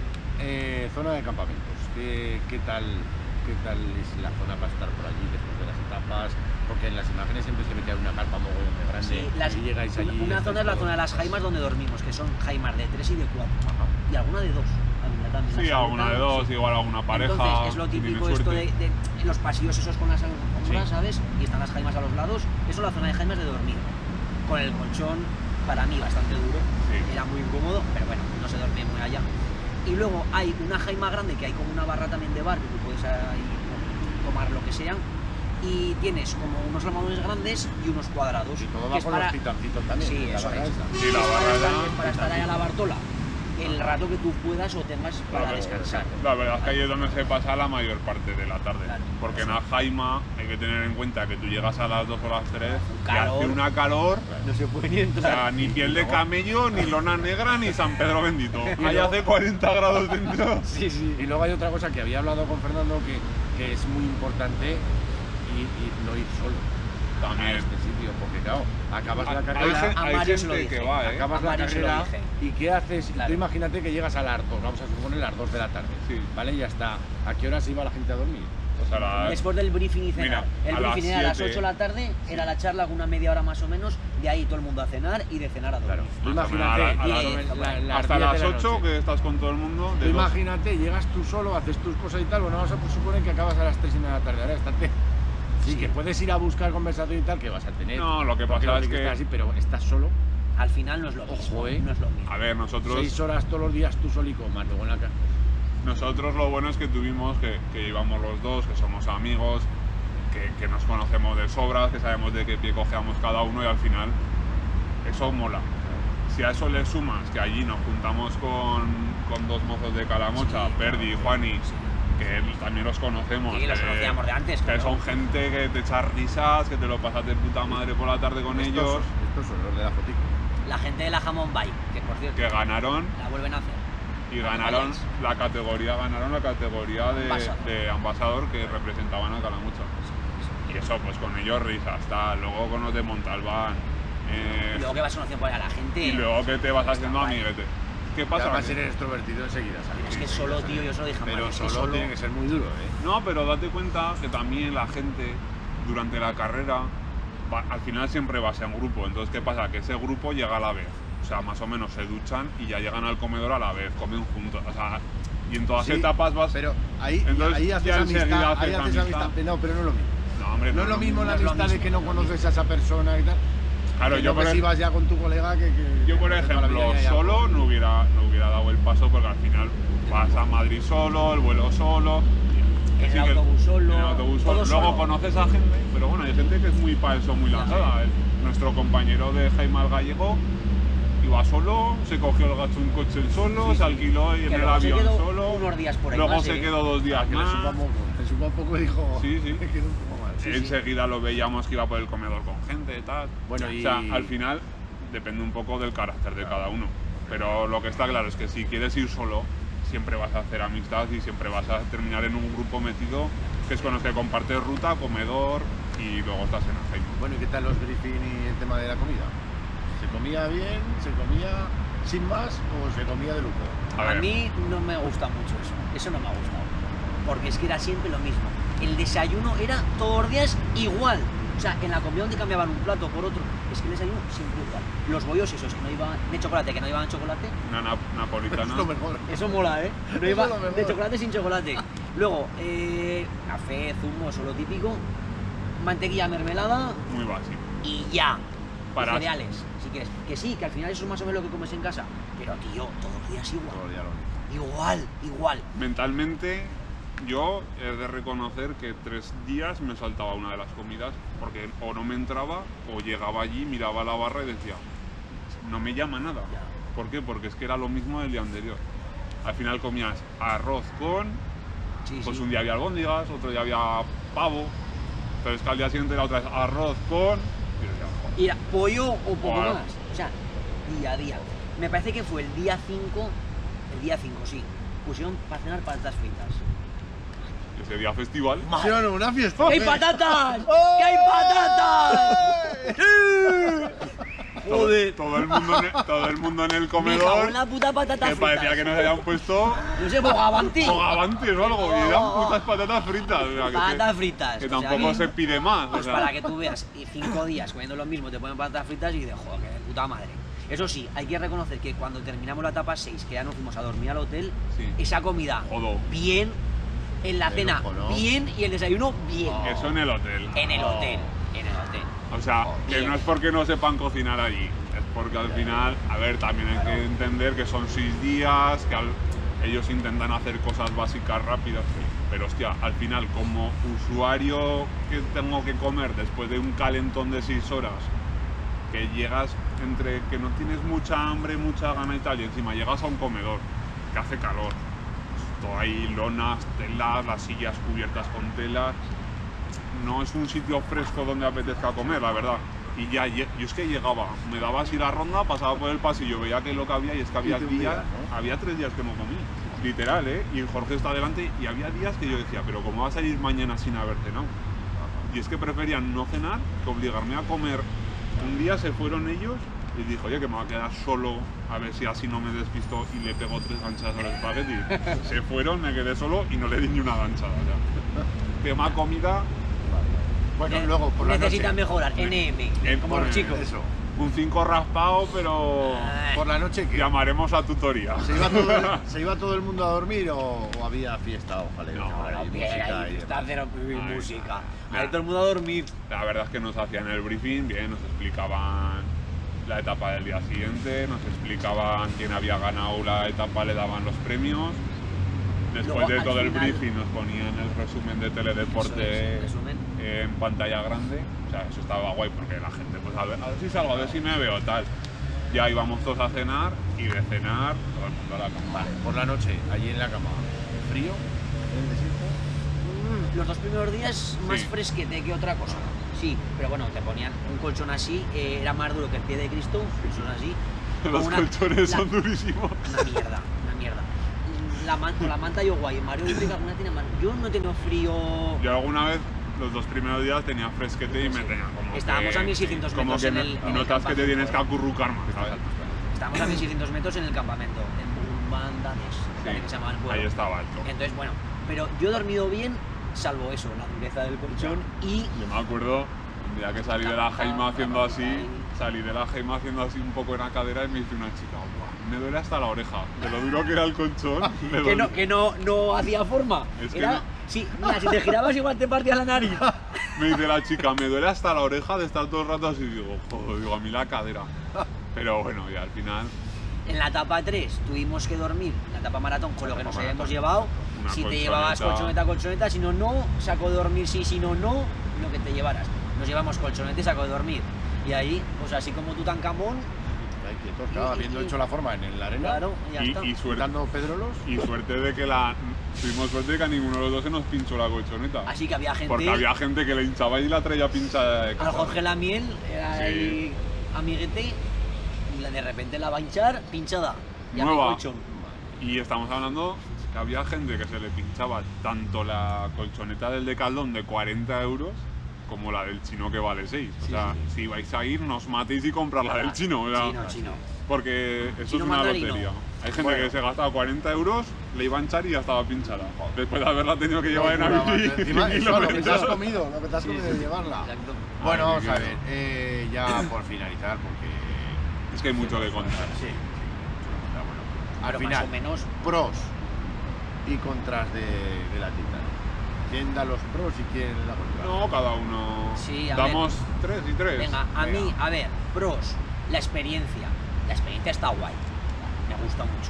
Eh, zona de campamentos. ¿Qué, qué tal, ¿Qué tal es la zona para estar por allí después de las etapas? Porque en las imágenes siempre se metía una carpa mogollón de grande Sí, las- y llegáis allí. una estáis zona es la todos- zona de las jaimas donde dormimos, que son jaimas de tres y de cuatro. Ajá. Y alguna de dos. alguna también, Sí, la alguna de salta, dos, sí. igual alguna pareja. Entonces es lo si tiene típico esto de, suerte. de en los pasillos esos con las alfombras, Sí. ¿sabes? Y están las jaimas a los lados. Eso es la zona de jaimas de dormir. Con el colchón, para mí, bastante duro. Sí. Era muy incómodo, pero bueno, no se dormía muy allá. Y luego hay una jaima grande que hay como una barra también de bar que tú puedes ahí tomar lo que sea. Y tienes como unos almohadones grandes y unos cuadrados. Y todo que va es con para... los titancitos también. Sí, la eso barra es. esa. Sí, la Es barra para, era estar, para estar ahí a la Bartola el rato que tú puedas o tengas para Claro, descansar. La verdad es que ahí es donde se pasa la mayor parte de la tarde. Claro. Porque en la jaima hay que tener en cuenta que tú llegas a las dos o las tres y Calor. hace una calor. No se puede ni O entrar. sea, ni piel de camello, ni lona negra, ni San Pedro bendito. Y Ahí luego- hace cuarenta grados dentro. Sí, sí. Y luego hay otra cosa que había hablado con Fernando que, que es muy importante y, y no ir solo a También. este sitio, porque claro, acabas la Hay, carrera, gen- a hay Mario se lo gente que dije. va, ¿eh? acabas A la Mario se lo carrera dije. y ¿qué haces? Claro. Tú imagínate que llegas a las dos, vamos a suponer las dos de la tarde, Sí. ¿vale? Y ya está. ¿A qué hora se iba la gente a dormir? O sea, la- Después del briefing y cenar. Mira, el a briefing las era a las siete. ocho de la tarde, era la charla con una media hora más o menos, de ahí todo el mundo a cenar y de cenar a dormir. Tú Más o menos imagínate, a la- a las- la- la- hasta diez de las la ocho noche. que estás con todo el mundo. Tú De dos- imagínate, llegas tú solo, haces tus cosas y tal, bueno, vamos a suponer que acabas a las tres y media de la tarde, ahora estate Sí, Sí. que puedes ir a buscar conversación y tal, que vas a tener. No, lo que porque pasa lo es que- estás así, pero estás solo. Al final no es lo mismo. Ojo, ¿eh? No es lo mismo. A ver, nosotros, Seis horas todos los días tú solico, más luego en la casa. nosotros lo bueno es que tuvimos, que, que íbamos los dos, que somos amigos, que, que nos conocemos de sobra, que sabemos de qué pie cojeamos cada uno y al final eso mola. Si a eso le sumas que allí nos juntamos con, con dos mozos de Calamocha, Sí, Perdi y Juani, que también los conocemos. Sí, los que- conocíamos de antes, Que claro. son gente que te echas risas, que te lo pasas de puta madre por la tarde con Estos ellos, son- Estos son los de la fotico. La gente de la Jamón Bike, que por cierto, que ganaron la vuelven a hacer. y Cuando ganaron vayáis. la categoría, ganaron la categoría de Ambasador. de ambasador que representaban a Calamucha. Y eso, pues con ellos risas, tal, luego con los de Montalbán. eh, Y luego que vas conociendo por ahí a la gente. y luego que te vas haciendo Está guay. amiguete. ¿Qué Y pasa? además Que- eres extrovertido enseguida, ¿sabes? Es que solo, tío, yo solo dije a Pero Mario, es que solo, tiene que ser muy duro, ¿eh? No, pero date cuenta que también la gente durante la carrera va- al final siempre vas en grupo. Entonces, ¿qué pasa? Que ese grupo llega a la vez. O sea, más o menos se duchan y ya llegan al comedor a la vez, comen juntos. O sea, y en todas Sí, etapas vas. Pero ahí, Entonces, ahí haces ya enseguida amistad, haces ahí haces amistad. amistad. No, pero no es lo mismo. No, hombre, No es lo mismo la no es lo amistad de mismo, que no no es lo conoces a esa persona y tal. Claro, que yo no por, que ej- si vas ya con tu colega que. que- yo por que toda la ejemplo, vida ya- solo no hubiera, no hubiera dado el paso porque al final vas a Madrid solo, el vuelo solo. En el sí que- autobús solo, en el autobús todo solo. Luego solo. conoces a gente, pero bueno, hay gente que es muy para eso, muy lanzada. El- nuestro compañero de Jaime al Gallego iba solo, se cogió el gasto un coche él solo, Sí, se sí. alquiló y en Que el luego se avión quedó solo. unos días por ahí Luego más, se ¿eh? quedó dos días Que le más. supa poco. Le supa poco y dijo. Sí, sí. Que era un poco mal. Sí, sí. Enseguida lo veíamos que iba por el comedor con gente y tal. Bueno, y- O sea, al final depende un poco del carácter de cada uno. Pero lo que está claro es que si quieres ir solo, siempre vas a hacer amistad y siempre vas a terminar en un grupo metido que es con los que compartes ruta, comedor y luego estás en el Jaime. Bueno, ¿y qué tal los briefing y el tema de la comida? ¿Se comía bien? ¿Se comía sin más o se comía de lujo? A A, ver. mí no me gusta mucho eso, eso no me ha gustado. Porque es que era siempre lo mismo. El desayuno era todos los días igual. O sea, en la comida donde cambiaban un plato por otro, es que el desayuno siempre igual. Los bollos esos que no iban de chocolate, que no iban chocolate, Una na- napolitana. Es lo mejor. eso mola, ¿eh? No Eso iba es lo mejor. de chocolate sin chocolate. Luego, eh, café, zumo, eso lo típico, mantequilla, mermelada Muy básico. y ya. Para- Y cereales, si quieres. Que sí, que al final eso es más o menos lo que comes en casa. Pero tío, todos los días Todo igual. el día lo mismo. Igual, igual. Mentalmente, yo he de reconocer que tres días me saltaba una de las comidas porque o no me entraba o llegaba allí, miraba la barra y decía, no me llama nada. Ya. ¿Por qué? Porque es que era lo mismo del día anterior. Al final comías arroz con, Sí, pues sí. un día había albóndigas, otro día había pavo, pero es que al día siguiente era otra vez arroz con... y yo decía, "Joder". Y era pollo o poco Claro. más. O sea, día a día. Me parece que fue el día cinco, el día cinco, sí. Pusieron para cenar patatas fritas. Ese día festival. ¿Sí o no? ¿Una fiesta? ¡Que hay patatas! ¡Que hay patatas! Joder. Todo el mundo en el, todo el, mundo en el Me cago comedor en la puta patata que fritas. parecía que nos habían puesto No sé, bogavanti. bogavantes o algo, y eran putas patatas fritas. O sea, que- Patatas fritas. Que o sea, tampoco que- se pide más. o Pues sea. para que tú veas, y cinco días comiendo lo mismo, te ponen patatas fritas y dices, joder, que de puta madre. Eso sí, hay que reconocer que cuando terminamos la etapa seis, que ya nos fuimos a dormir al hotel, Sí. esa comida Jodo. bien, en la De cena lujo, ¿no? bien y el desayuno bien. Eso en el hotel. En el hotel, en el hotel. O sea, que Bien. no es porque no sepan cocinar allí, es porque al final, a ver, también hay que entender que son seis días, que al- ellos intentan hacer cosas básicas rápidas, pero hostia, al final como usuario que tengo que comer después de un calentón de seis horas, que llegas entre que no tienes mucha hambre, mucha gana y tal, y encima llegas a un comedor que hace calor, todo ahí, lonas, telas, las sillas cubiertas con telas, no es un sitio fresco donde apetezca comer, la verdad. Y ya, lle- yo es que llegaba, me daba así la ronda, pasaba por el pasillo, veía que lo que había y es que había te días, hundías, ¿no? había tres días que no comí, literal, ¿eh? Y Jorge está delante y había días que yo decía, pero ¿cómo vas a ir mañana sin haber cenado? Y es que preferían no cenar que obligarme a comer. Un día se fueron ellos y dijo, oye, que me voy a quedar solo, a ver si así no me despisto y le pego tres ganchadas al espagueti. Se fueron, me quedé solo y no le di ni una ganchada. Ya. Tema comida, Bueno, Ne- luego por la Necesitan noche. mejorar, N M, En- como bueno, los chicos. Eso. un cinco raspado, pero Por la noche, ¿qué? llamaremos a tutoría. ¿Se iba, todo el, ¿Se iba todo el mundo a dormir o, o había fiesta o jaleo? No, Ahora hay Bien, música ahí y está demás. cero y Ay, música. nada. Ahí todo el mundo a dormir. La verdad es que nos hacían el briefing, bien, nos explicaban la etapa del día siguiente, nos explicaban quién había ganado la etapa, le daban los premios. Después Luego, de al todo el final- briefing nos ponían el resumen de Teledeporte Eso es, resumen. en pantalla grande. O sea, eso estaba guay porque la gente, pues a ver, a ver si salgo, a ver si me veo, tal. Ya íbamos todos a cenar y de cenar todo el mundo a la cama. Vale, por la noche, allí en la cama. ¿Frío? ¿En el desierto? Mm, Los dos primeros días más Sí. fresquete que otra cosa. Sí, pero bueno, te ponían un colchón así, eh, era más duro que el pie de Cristo, un colchón así. con Los una- colchones la- son durísimos. Una mierda, una mierda. La man- con la manta yo guay, Mario dice que alguna tiene man- Yo no tengo frío. Yo alguna vez, los dos primeros días, tenía fresquete y me tenían como Estábamos que, a mil seiscientos como metros que en no- el- en el notas que te campamento, tienes que eh. acurrucar más, ¿sabes? Estábamos a mil seiscientos metros en el campamento, en Bandanes, Sí, que se llama el pueblo. ahí estaba alto. Entonces, bueno, pero yo he dormido bien, salvo eso, la dureza del colchón y Yo me acuerdo, un día que salí de la Jaima haciendo así, salí de la Jaima haciendo así un poco en la cadera y me dice una chica, "Buah, me duele hasta la oreja, de lo duro que era el colchón". me que duele". no, que no, no hacía forma. Es que Era, no. sí, mira, si te girabas igual te partías la nariz. Me dice la chica, me duele hasta la oreja de estar todo el rato así. Digo, joder, digo, a mí la cadera. Pero bueno, y al final, En la etapa tres tuvimos que dormir, en la etapa maratón, con lo que etapa nos maratón. habíamos llevado. Una Si te colchoneta. llevabas colchoneta, colchoneta, si no, no, saco de dormir, sí, si no, no, lo que te llevaras. Nos llevamos colchoneta y saco de dormir. Y ahí, pues así como Tutankamón, Ahí quietos, claro, habiendo hecho la forma en la arena, claro, ya y, está. y suerte, dando pedrolos. y suerte de que la. Tuvimos suerte de que a ninguno de los dos se nos pinchó la colchoneta. Así que había gente. Porque había gente que le hinchaba y la traía pinchada de Al casa. Jorge Lamiel, era Sí. ahí amiguete, y la- de repente la va a hinchar, pinchada. Ya no hay Nueva. colchón. Y estamos hablando que había gente que se le pinchaba tanto la colchoneta del Decathlon de cuarenta euros como la del chino que vale seis. O Sí, sea, sí, si vais a ir, no os matéis y comprar la del chino. O sea, Chino, chino. Porque eso Chino es una mandarino. lotería. Hay gente Bueno. que se gastaba cuarenta euros, le iba a hinchar y ya estaba pinchada. Después de haberla tenido que llevar en Locura, avión. macho. Encima, eso, lo que te has comido, lo que te has Sí, comido sí. de llevarla. Exacto. Bueno, Ay, vamos qué a miedo. ver, eh, ya por finalizar, porque... Es que hay mucho que contar. Sí, sí, pero bueno. Al Pero final, más o menos, pros y contras de, de la Titan. ¿Quién da los pros y quién la contra? No, cada uno. Sí, a Damos tres y tres. venga, a Venga. mí, a ver, pros, la experiencia. La experiencia está guay, me gusta mucho.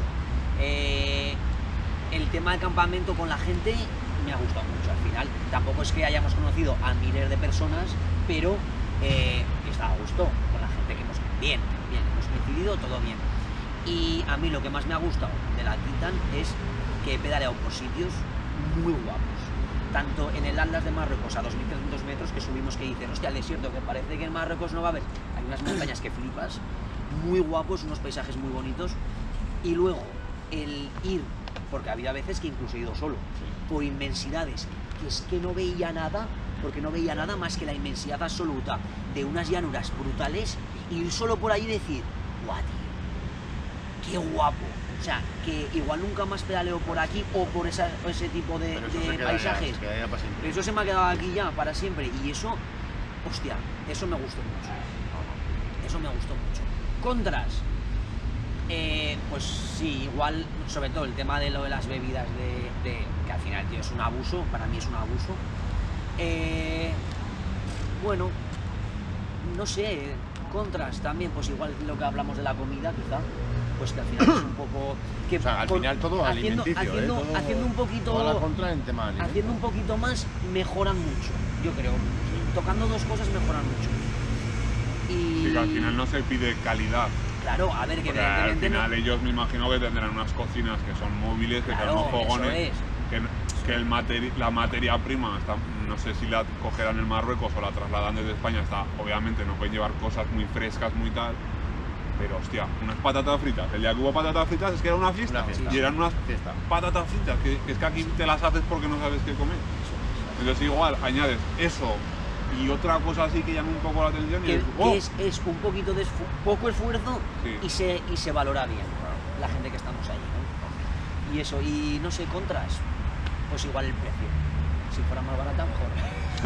Eh, el tema del campamento con la gente me ha gustado mucho. Al final, tampoco es que hayamos conocido a miles de personas, pero eh, está a gusto con la gente que hemos. Bien, bien, hemos coincidido, todo bien. Y a mí lo que más me ha gustado de la Titan es que he pedaleado por sitios muy guapos. Tanto en el Atlas de Marruecos a dos mil trescientos metros que subimos, que dicen, hostia, al desierto, que parece que en Marruecos no va a haber. Hay unas montañas que flipas, muy guapos, unos paisajes muy bonitos. Y luego, el ir, porque ha habido veces que incluso he ido solo, por inmensidades, que es que no veía nada, porque no veía nada más que la inmensidad absoluta de unas llanuras brutales, y ir solo por ahí y decir, guau, tío, qué guapo. O sea, que igual nunca más pedaleo por aquí o por esa, o ese tipo de, Pero eso de se queda paisajes. ya, se queda ya para siempre. Pero eso se me ha quedado aquí ya para siempre. Y eso, hostia, eso me gustó mucho. Eso me gustó mucho. Contras. Eh, pues sí, igual, sobre todo el tema de lo de las bebidas, de, de- que al final, tío, es un abuso. Para mí es un abuso. Eh, bueno, no sé. Contras también, pues igual lo que hablamos de la comida, quizá. Pues que al final es un poco. Que O sea, al con- final todo haciendo, alimenticio, ¿eh? haciendo, Todo- haciendo un poquito. Toda la contra en tema alimenticio. Haciendo un poquito más mejoran mucho, yo creo. Tocando dos cosas mejoran mucho. Y Sí, que al final no se pide calidad. claro, a ver, que Porque al evidentemente final no- ellos me imagino que tendrán unas cocinas que son móviles, que Claro, tienen unos eso fogones, es. que, que el materi- la materia prima, está, no sé si la cogerán en Marruecos o la trasladan desde España, está, obviamente no pueden llevar cosas muy frescas, muy tal, pero hostia, unas patatas fritas. El día que hubo patatas fritas es que era una fiesta, Una fiesta. y eran unas Fiesta. patatas fritas, que, que es que aquí te las haces porque no sabes qué comer. Entonces igual añades eso y otra cosa así que llama un poco la atención y que, dices, que "Oh". es, es un poquito de esfu- poco esfuerzo Sí. y, se, y se valora bien la gente que estamos ahí, ¿no? Y eso, y no sé, contras, pues igual el precio. Si fuera más barata, mejor.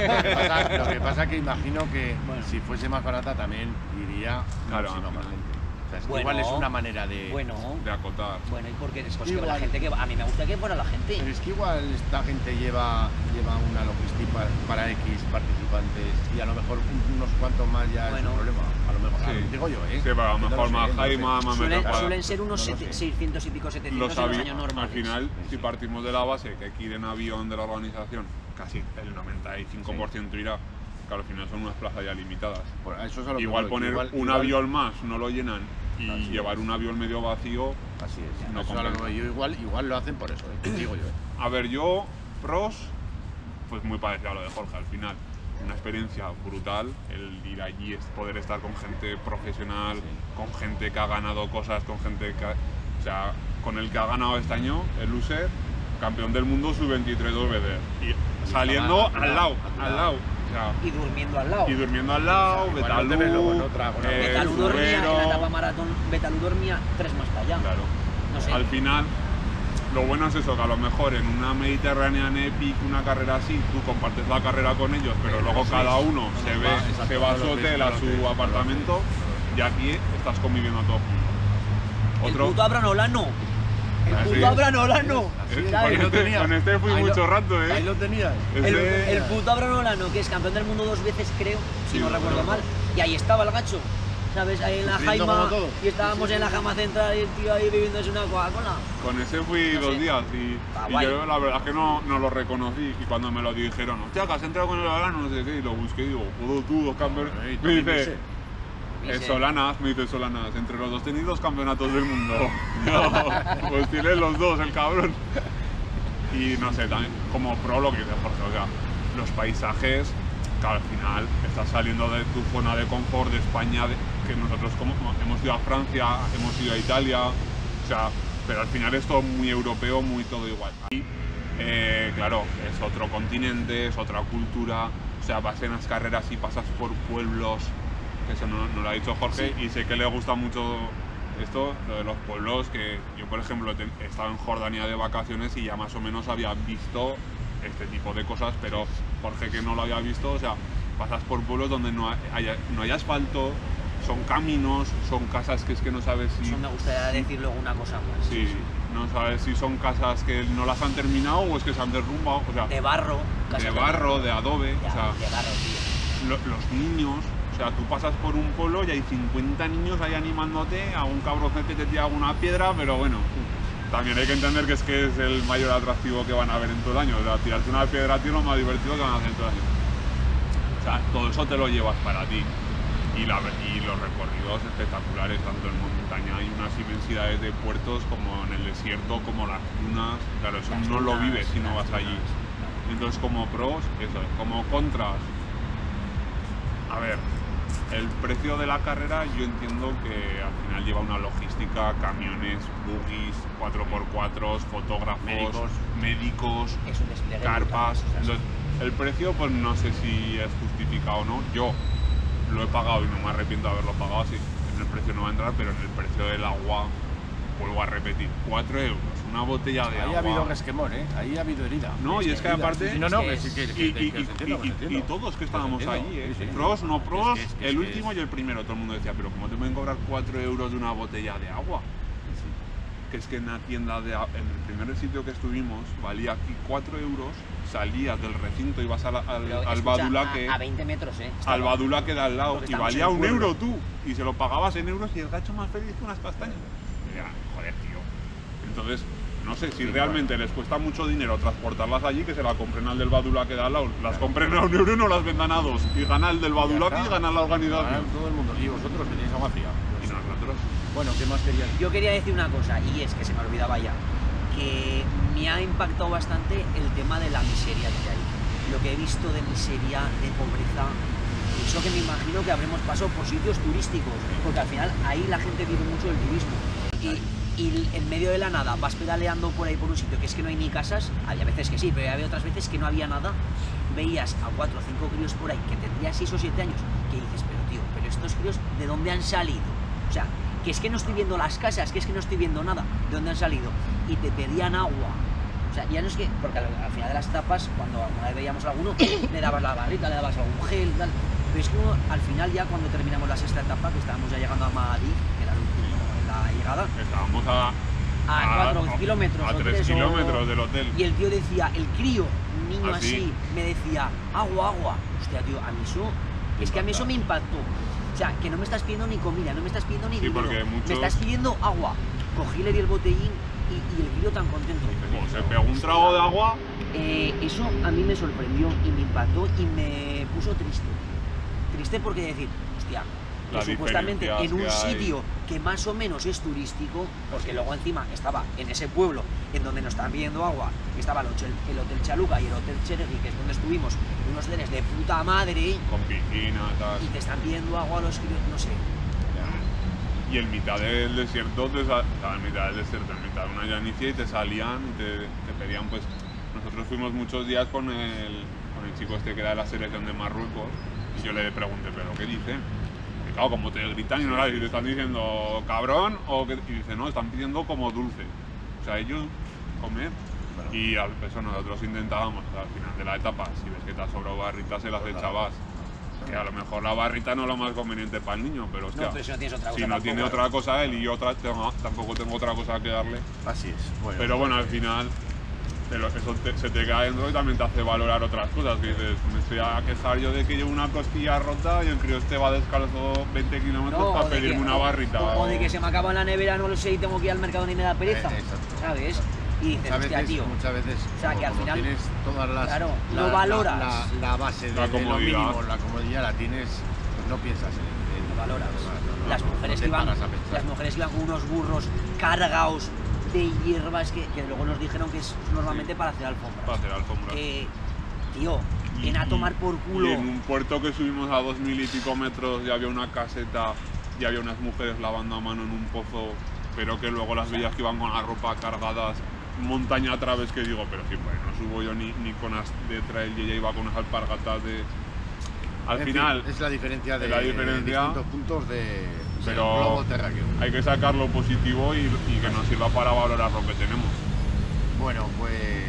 que pasa, lo que pasa es que imagino que Bueno. si fuese más barata también iría Claro, muchísima más al final. gente. O sea, es que Bueno, igual es una manera de... Bueno, De acotar. bueno, ¿y por qué? Pues que Igual. la gente que va. A mí me gusta que fuera la gente. Pero es que igual esta gente lleva, lleva una logística para X participantes y a lo mejor un- unos cuantos más ya Bueno. es un problema. A lo mejor, Sí. ah, digo yo, ¿eh? Sí, pero a lo Que no mejor sé, más no sé. Jaime, más Suelen, menos para- suelen ser unos no lo sete- sé. seiscientos y pico, setecientos Los en los avi- años normales. al final, Sí, si sí. partimos de la base que hay que ir en avión de la organización, casi el noventa y cinco por ciento irá, que al final son unas plazas ya limitadas. Por eso es a lo que Igual voy, poner igual- un igual- avión más no lo llenan y Así llevar es. un avión medio vacío. Así es, No eso es a lo que compensa. voy. Yo igual, igual lo hacen por eso, ¿eh? Digo yo, ¿eh? A ver, yo, pros, pues muy parecido a lo de Jorge al final. Una experiencia brutal, el ir allí es poder estar con gente profesional, Sí. con gente que ha ganado cosas, con gente que, ha- o sea, con el que ha ganado este año, el User, campeón del mundo sub veintitrés dos B D. Y saliendo estaba al al lado, lado, al al lado. lado. O sea, Y durmiendo al lado. y durmiendo al lado, Igual no Betalú, te ves luego en otra, con eh, Betalú dormía en la Zubero. etapa maratón. Betalú dormía tres más para allá. Claro. No sé. Al final, lo bueno es eso, que a lo mejor en una Mediterranean Epic, una carrera así, tú compartes la carrera con ellos, pero luego Eso cada es. uno No se los ve, va- exacto, se va a no su los ves, hotel, no a los su ves, no los apartamento, y aquí estás conviviendo todos juntos. El Otro, puto Abranolano. El Ah, puto sí. Abranolano. Así Eh, es, con ahí lo este- tenías. con este fui Ahí lo- mucho rato, ¿eh? Ahí lo tenías. El, Ese- el puto Abranolano, que es campeón del mundo dos veces, creo, si Sí, no lo recuerdo creo. mal. Y ahí estaba el gacho, ¿sabes? Ahí en la Sufriendo Jaima. como todo. Y estábamos en la Jama Central y el tío ahí bebiéndose una Coca-Cola. Con ese fui No dos sé. días y, Está y guay. yo la verdad es que no, no lo reconocí. Y cuando me lo dijeron, hostia, que has entrado con el Solana, no sé qué, y lo busqué y digo, joder, tú, dos campeones. Joder, y Me también dice, ese. Eh, Solanas, me dice Solanas, entre los dos tenéis dos campeonatos del mundo. Yo, pues tiene los dos, el cabrón. Y no sé, también como pro lo que dice Jorge, o sea, los paisajes, que al final estás saliendo de tu zona de confort de España, de- que nosotros como hemos ido a Francia, hemos ido a Italia, o sea, pero al final es todo muy europeo, muy todo igual. Y eh, claro, es otro continente, es otra cultura, o sea, vas en las carreras y pasas por pueblos, que eso no, no lo ha dicho Jorge, y sé que le gusta mucho esto, lo de los pueblos, que yo por ejemplo te- he estado en Jordania de vacaciones y ya más o menos había visto este tipo de cosas, pero Jorge que no lo había visto, o sea, pasas por pueblos donde no hay, hay- no hay asfalto, son caminos, son casas que es que no sabes si... Eso me gustaría decir luego una cosa más. Sí, no sabes si son casas que no las han terminado o es que se han derrumbado, o sea, De barro. de casas barro, de adobe, Ya, o sea, de barro, tío. lo- los niños, o sea, tú pasas por un pueblo y hay cincuenta niños ahí animándote, a un cabroncete te tira alguna piedra, pero bueno, también hay que entender que es que es el mayor atractivo que van a ver en todo el año, o sea, tirarte una piedra, tío, es lo más divertido que van a hacer en todo el año. O sea, todo eso te lo llevas para ti. Y, la, y los recorridos espectaculares, tanto en montaña hay unas inmensidades de puertos como en el desierto, como las dunas, claro, eso Las no lo dunas, vives si no las vas allí. dunas. Entonces como pros, eso, como contras, a ver, el precio de la carrera yo entiendo que al final lleva una logística, camiones, buggies, cuatro por cuatro, fotógrafos, Médicos. médicos, Es un despliegue carpas. brutal, o sea, Entonces, el precio pues no sé si es justificado o no. Yo lo he pagado y no me arrepiento de haberlo pagado así. En el precio no va a entrar, pero en el precio del agua, vuelvo a repetir, cuatro euros, una botella de Ahí agua. ha habido resquemor, ¿eh? Ahí ha habido herida. No, y es que herida. aparte- Sí, no, no, es que que sí, que, Y, que- y- que- que os y- entiendo, que os y- entiendo. y todos que estábamos Os entiendo, allí, ¿eh? sí, sí. Pros, no pros, Es que- es que- el es que último es- y el primero. Todo el mundo decía, pero ¿cómo te pueden cobrar cuatro euros de una botella de agua? Que es que en la tienda, de, a- en el primer sitio que estuvimos, valía aquí cuatro euros, salías del recinto, ibas a la- al, pero al escucha, Badulaque, a, a veinte metros, ¿eh? al Estaba- Badulaque de al lado, Porque y estamos valía en un pueblo. euro tú, y se lo pagabas en euros y el gacho más feliz que unas castañas. Y ya, joder, tío. Entonces, no sé, si Sí, realmente les cuesta mucho dinero transportarlas allí, que se la compren al del Badulaque de al lado, las compren a un euro y no las vendan a dos, y gana el del Badulaque y gana la Ganar organización. todo el mundo. Y vosotros tenéis agua fría. Y nosotros, Bueno, ¿qué más querías? Yo quería decir una cosa, y es que se me olvidaba ya, que me ha impactado bastante el tema de la miseria que hay. Lo que he visto de miseria, de pobreza, y eso que me imagino que habremos pasado por sitios turísticos, porque al final ahí la gente vive mucho del turismo. Y, y en medio de la nada vas pedaleando por ahí por un sitio que es que no hay ni casas, había veces que sí, pero había otras veces que no había nada. Veías a cuatro o cinco críos por ahí que tendrían seis o siete años, que dices, pero tío, pero estos críos, ¿de dónde han salido? O sea, que es que no estoy viendo las casas, que es que no estoy viendo nada, ¿de dónde han salido? Y te pedían agua. O O sea, ya no es que, porque al, al final de las etapas, cuando alguna vez veíamos a alguno, le dabas la barrita, le dabas algún gel, tal. Pero es que uno, al final ya cuando terminamos la sexta etapa, que estábamos ya llegando a Magadí, que era el último, la llegada, Estábamos a... a cuatro kilómetros a o tres tres, kilómetros o- del hotel. y el tío decía, el crío, un niño ¿Ah, así, sí? me decía, agua, agua. Hostia, tío, a mí eso, es que a mí eso me impactó. O sea, que no me estás pidiendo ni comida, no me estás pidiendo ni Sí, dinero, porque muchos- me estás pidiendo agua. Cogí, le di el botellín y, y el crío tan contento. Como se pegó un trago de agua, Eh, eso a mí me sorprendió y me impactó y me puso triste. Triste porque decir, hostia, que La supuestamente en un diferencias que hay. sitio que más o menos es turístico, porque luego encima estaba en ese pueblo en donde nos estaban pidiendo agua, estaba el hotel, el hotel Chaluca y el hotel Cheregi, que es donde estuvimos, unos hoteles de puta madre, con piscina, tal. y te están pidiendo agua a los críos, no sé. Y en mitad del desierto, te sa- o sea, en mitad del desierto, en mitad de una llanicia y te salían y te, te pedían, pues, nosotros fuimos muchos días con el, con el chico este que era de la selección de Marruecos y yo le pregunté, ¿pero qué dicen? Y claro, como te gritan y no la y te están diciendo cabrón o qué, y dice, no, están pidiendo como dulce. O sea, ellos comer. Y al eso nosotros intentábamos, o sea, al final de la etapa, si ves que te ha sobrado barrita, se las echabas. Que a lo mejor la barrita no es lo más conveniente para el niño, pero hostia, No, pero si no tienes otra cosa si no tampoco, tiene claro. otra cosa él y yo otra, tengo- tampoco tengo otra cosa que darle. Así es. Bueno, Pero bueno, al final te lo- eso te- se te queda dentro y también te hace valorar otras cosas. Que dices, me estoy a quejar yo de que llevo una costilla rota y el crío este va descalzo veinte kilómetros No, para o de pedirme que- una barrita. O, o de o- que se me acaba en la nevera, no lo sé, y tengo que ir al mercado y me da pereza, Eh, exacto. ¿sabes? Y dices, muchas hostia, veces, tío, muchas veces, O sea, que al como final- tienes todas las. claro, la, no la- valoras. La, la base de, La de lo comodidad. mínimo, la comodidad la tienes, pues no piensas en en- no valoras. no, no, las, no, mujeres no que te iban, paras a pensar. las mujeres que iban con unos burros cargados de hierbas que, que luego nos dijeron que es normalmente Sí. para hacer alfombras. para hacer alfombras. Que, tío, Y- ven a y- tomar por culo. Y en un puerto que subimos a dos mil y pico metros ya había una caseta y había unas mujeres lavando a mano en un pozo, pero que luego las veías que iban con la ropa cargadas montaña a través, que digo, pero sí, pues no subo yo ni, ni con las de trail y ella iba con unas alpargatas de... Al En fin, final es la diferencia de, es la diferencia, de distintos puntos de, del pero globo terráqueo. hay que sacar lo positivo y, y que nos sirva para valorar lo que tenemos. Bueno, pues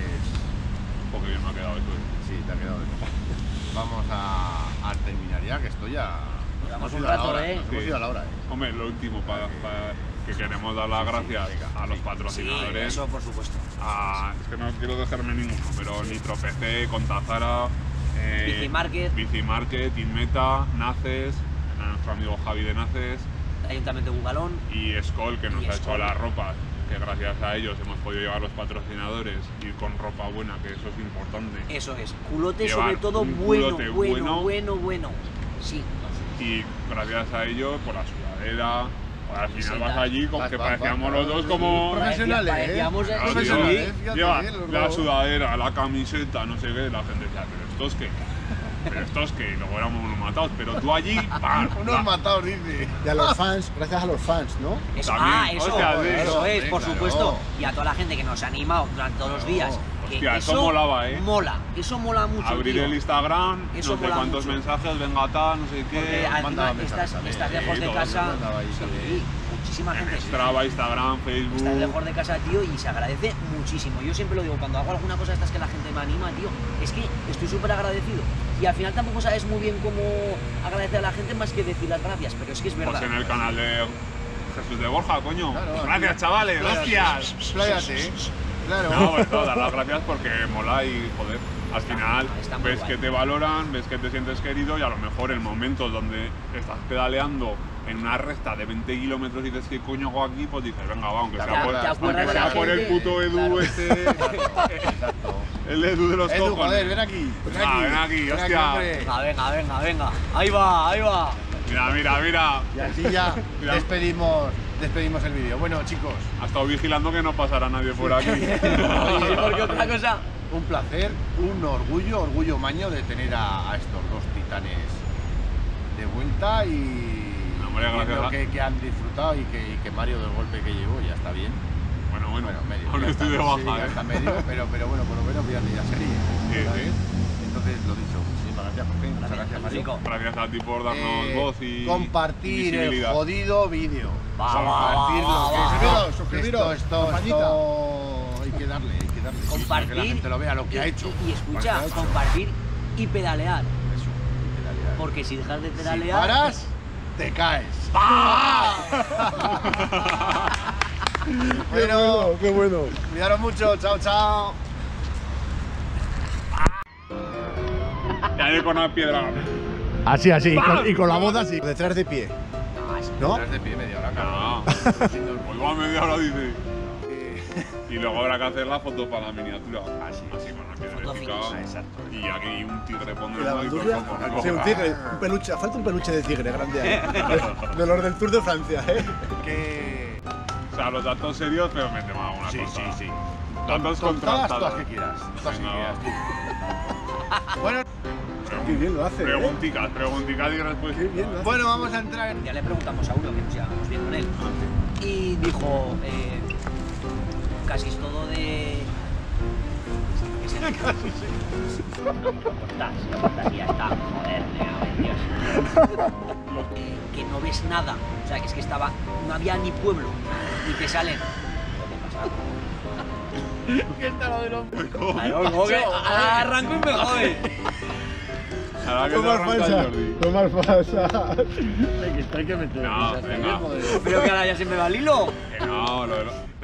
Un poco bien me ha quedado eso. ¿eh? sí, te ha quedado bien. Vamos a, a terminar ya, que esto ya. Llevamos hemos un ido a la rato, hora, ¿eh? nos hemos Sí. ido a la hora, ¿eh? Hombre, lo último, para, para que queremos dar las Sí, sí, gracias venga, a los sí. Sí, patrocinadores. eso por supuesto. a- es que no quiero dejarme ninguno, pero Nitro P C, Contazara, eh, Bicimarket. Bicimarket, Inmeta, Naces, nuestro amigo Javi de Naces Ayuntamiento de Bugalón. y Skoll, que nos Y ha hecho Skoll. las ropas, que gracias a ellos hemos podido llevar los patrocinadores, ir con ropa buena, que eso es importante. Eso es. Culote Llevar sobre todo un bueno, culote bueno, bueno. bueno, bueno. Sí. Y gracias a ellos, por la sudadera, al final Sí, vas tal. allí como Vas, que vas, parecíamos vas, los dos vas. como... Profesionales, ¿eh? Parecíamos- Claro, Profesionales, tío. fíjate, Lleva ¿eh? Los la dos. sudadera, la camiseta, no sé qué, la gente decía, pero estos qué, pero estos qué, y luego éramos unos matados, pero tú allí, ¡pam! Unos La- matados, dice. Y a los fans, gracias a los fans, ¿no? Eso, También, ah, eso, hostia, sí, eso claro, es, sí, por claro. supuesto. Y a toda la gente que nos ha animado durante todos los Claro. días. Que Hostia, eso molaba, ¿eh? Mola, eso mola mucho. abrir tío. el Instagram, Eso no sé mola cuántos mucho. mensajes, venga tal, no sé Porque qué. encima mandaba mensajes estás, también, estás sí, lejos de todo casa. eso mandaba ahí Sí, también. muchísima En gente. Strava, Instagram, Facebook. Estás lejos de casa, tío, y se agradece muchísimo. Yo siempre lo digo, cuando hago alguna cosa de estas que la gente me anima, tío, es que estoy súper agradecido. Y al final tampoco sabes muy bien cómo agradecer a la gente más que decir las gracias, pero es que es verdad. Pues en el canal de Jesús de Borja, coño. Claro, Gracias, aquí- chavales, Pláyate, hostias. Pláyate, ¿eh? Claro. No, pues todo, dar las gracias porque mola y joder, al final está muy ves guay. que te valoran, ves que te sientes querido y a lo mejor en momentos donde estás pedaleando en una recta de veinte kilómetros y dices, ¿qué coño hago aquí? Pues dices, venga, va, aunque Te sea por, acuerdas- te aunque acuerdas de sea la por el gente. puto Edu Claro. este, Exacto. el Edu de los Edu, cojones. joder, ven aquí. Ven Ah, aquí. ven aquí, hostia. hombre. Venga, venga, venga, venga. Ahí va, ahí va. Mira, mira, mira. Y así ya Mira. despedimos, despedimos el vídeo. Bueno, chicos, Ha estado vigilando que no pasara nadie por aquí. Sí, porque otra cosa. un placer, un orgullo, orgullo maño de tener a, a estos dos titanes de vuelta y Hombre, gracias viendo a- que, que han disfrutado y que, y que Mario del golpe que llevó ya está bien. Bueno, bueno, Bueno, medio. aún ya estoy de está, baja, sí, ya ¿eh? está medio, pero, pero bueno, por lo menos fíjate, ya se ríe. Sí, ¿sabes? sí. Entonces, lo dicho, muchísimas gracias, Jorge. Muchas gracias, Mario. Chico. Gracias a ti por darnos Eh, voz y compartir y el visibilidad. jodido vídeo. Va, va, Compartirlo, va, que va, esto- va. esto, Suscribiros, esto, campanita. esto hay que darle, hay que darle. darle, sí, compartir para que la gente lo vea lo que y, ha hecho. y, y escucha, Lo que ha hecho. compartir y pedalear. Eso, y pedalear. Porque si dejas de Si pedalear, paras, te caes. Qué bueno, qué bueno. Cuidaros mucho, chao, chao. Ya de con una piedra. Así, así, y con, y con la voz así. Detrás de pie. ¿No? Detrás de pie media hora, no. Pues va media hora, dice. Y luego habrá que hacer la foto para la miniatura. Así, así con la piedrecita. Exacto. Y aquí un tigre ¿Y pondremos la ahí bandurria? con Sí, un tigre, un peluche, falta un peluche de tigre grande ahí. De los del Tour de Francia, ¿eh? Que... O sea, los datos serios, pero metemos alguna Sí, cosa. sí, sí. Datos Todas, todas contrastados. que quieras. Todas que Venga, quieras. va. Bueno, Qué bien lo hace, ¿eh? Pregunticas, pregunticas y respuestas. Qué bien lo hace. bueno, vamos a entrar en... ya le preguntamos a uno que nos llevamos bien con él. Y dijo, eh, casi es todo de... ¿Qué se llama? Casi sí. Cortas, lo cortas y ya está. Joder, venga, a ver, Dios. Eh, que no ves nada. O sea, que es que estaba... No había ni pueblo. Y te salen... ¿Qué pasa? ¿Qué está lo del hombre? Claro, como que arranco y me jode. Ahora que Fue te más arranca falsa, Jordi. fue más falsa. Hay que meter. No, venga. Pero que ahora ya se me va el hilo. Que no, lo de lo-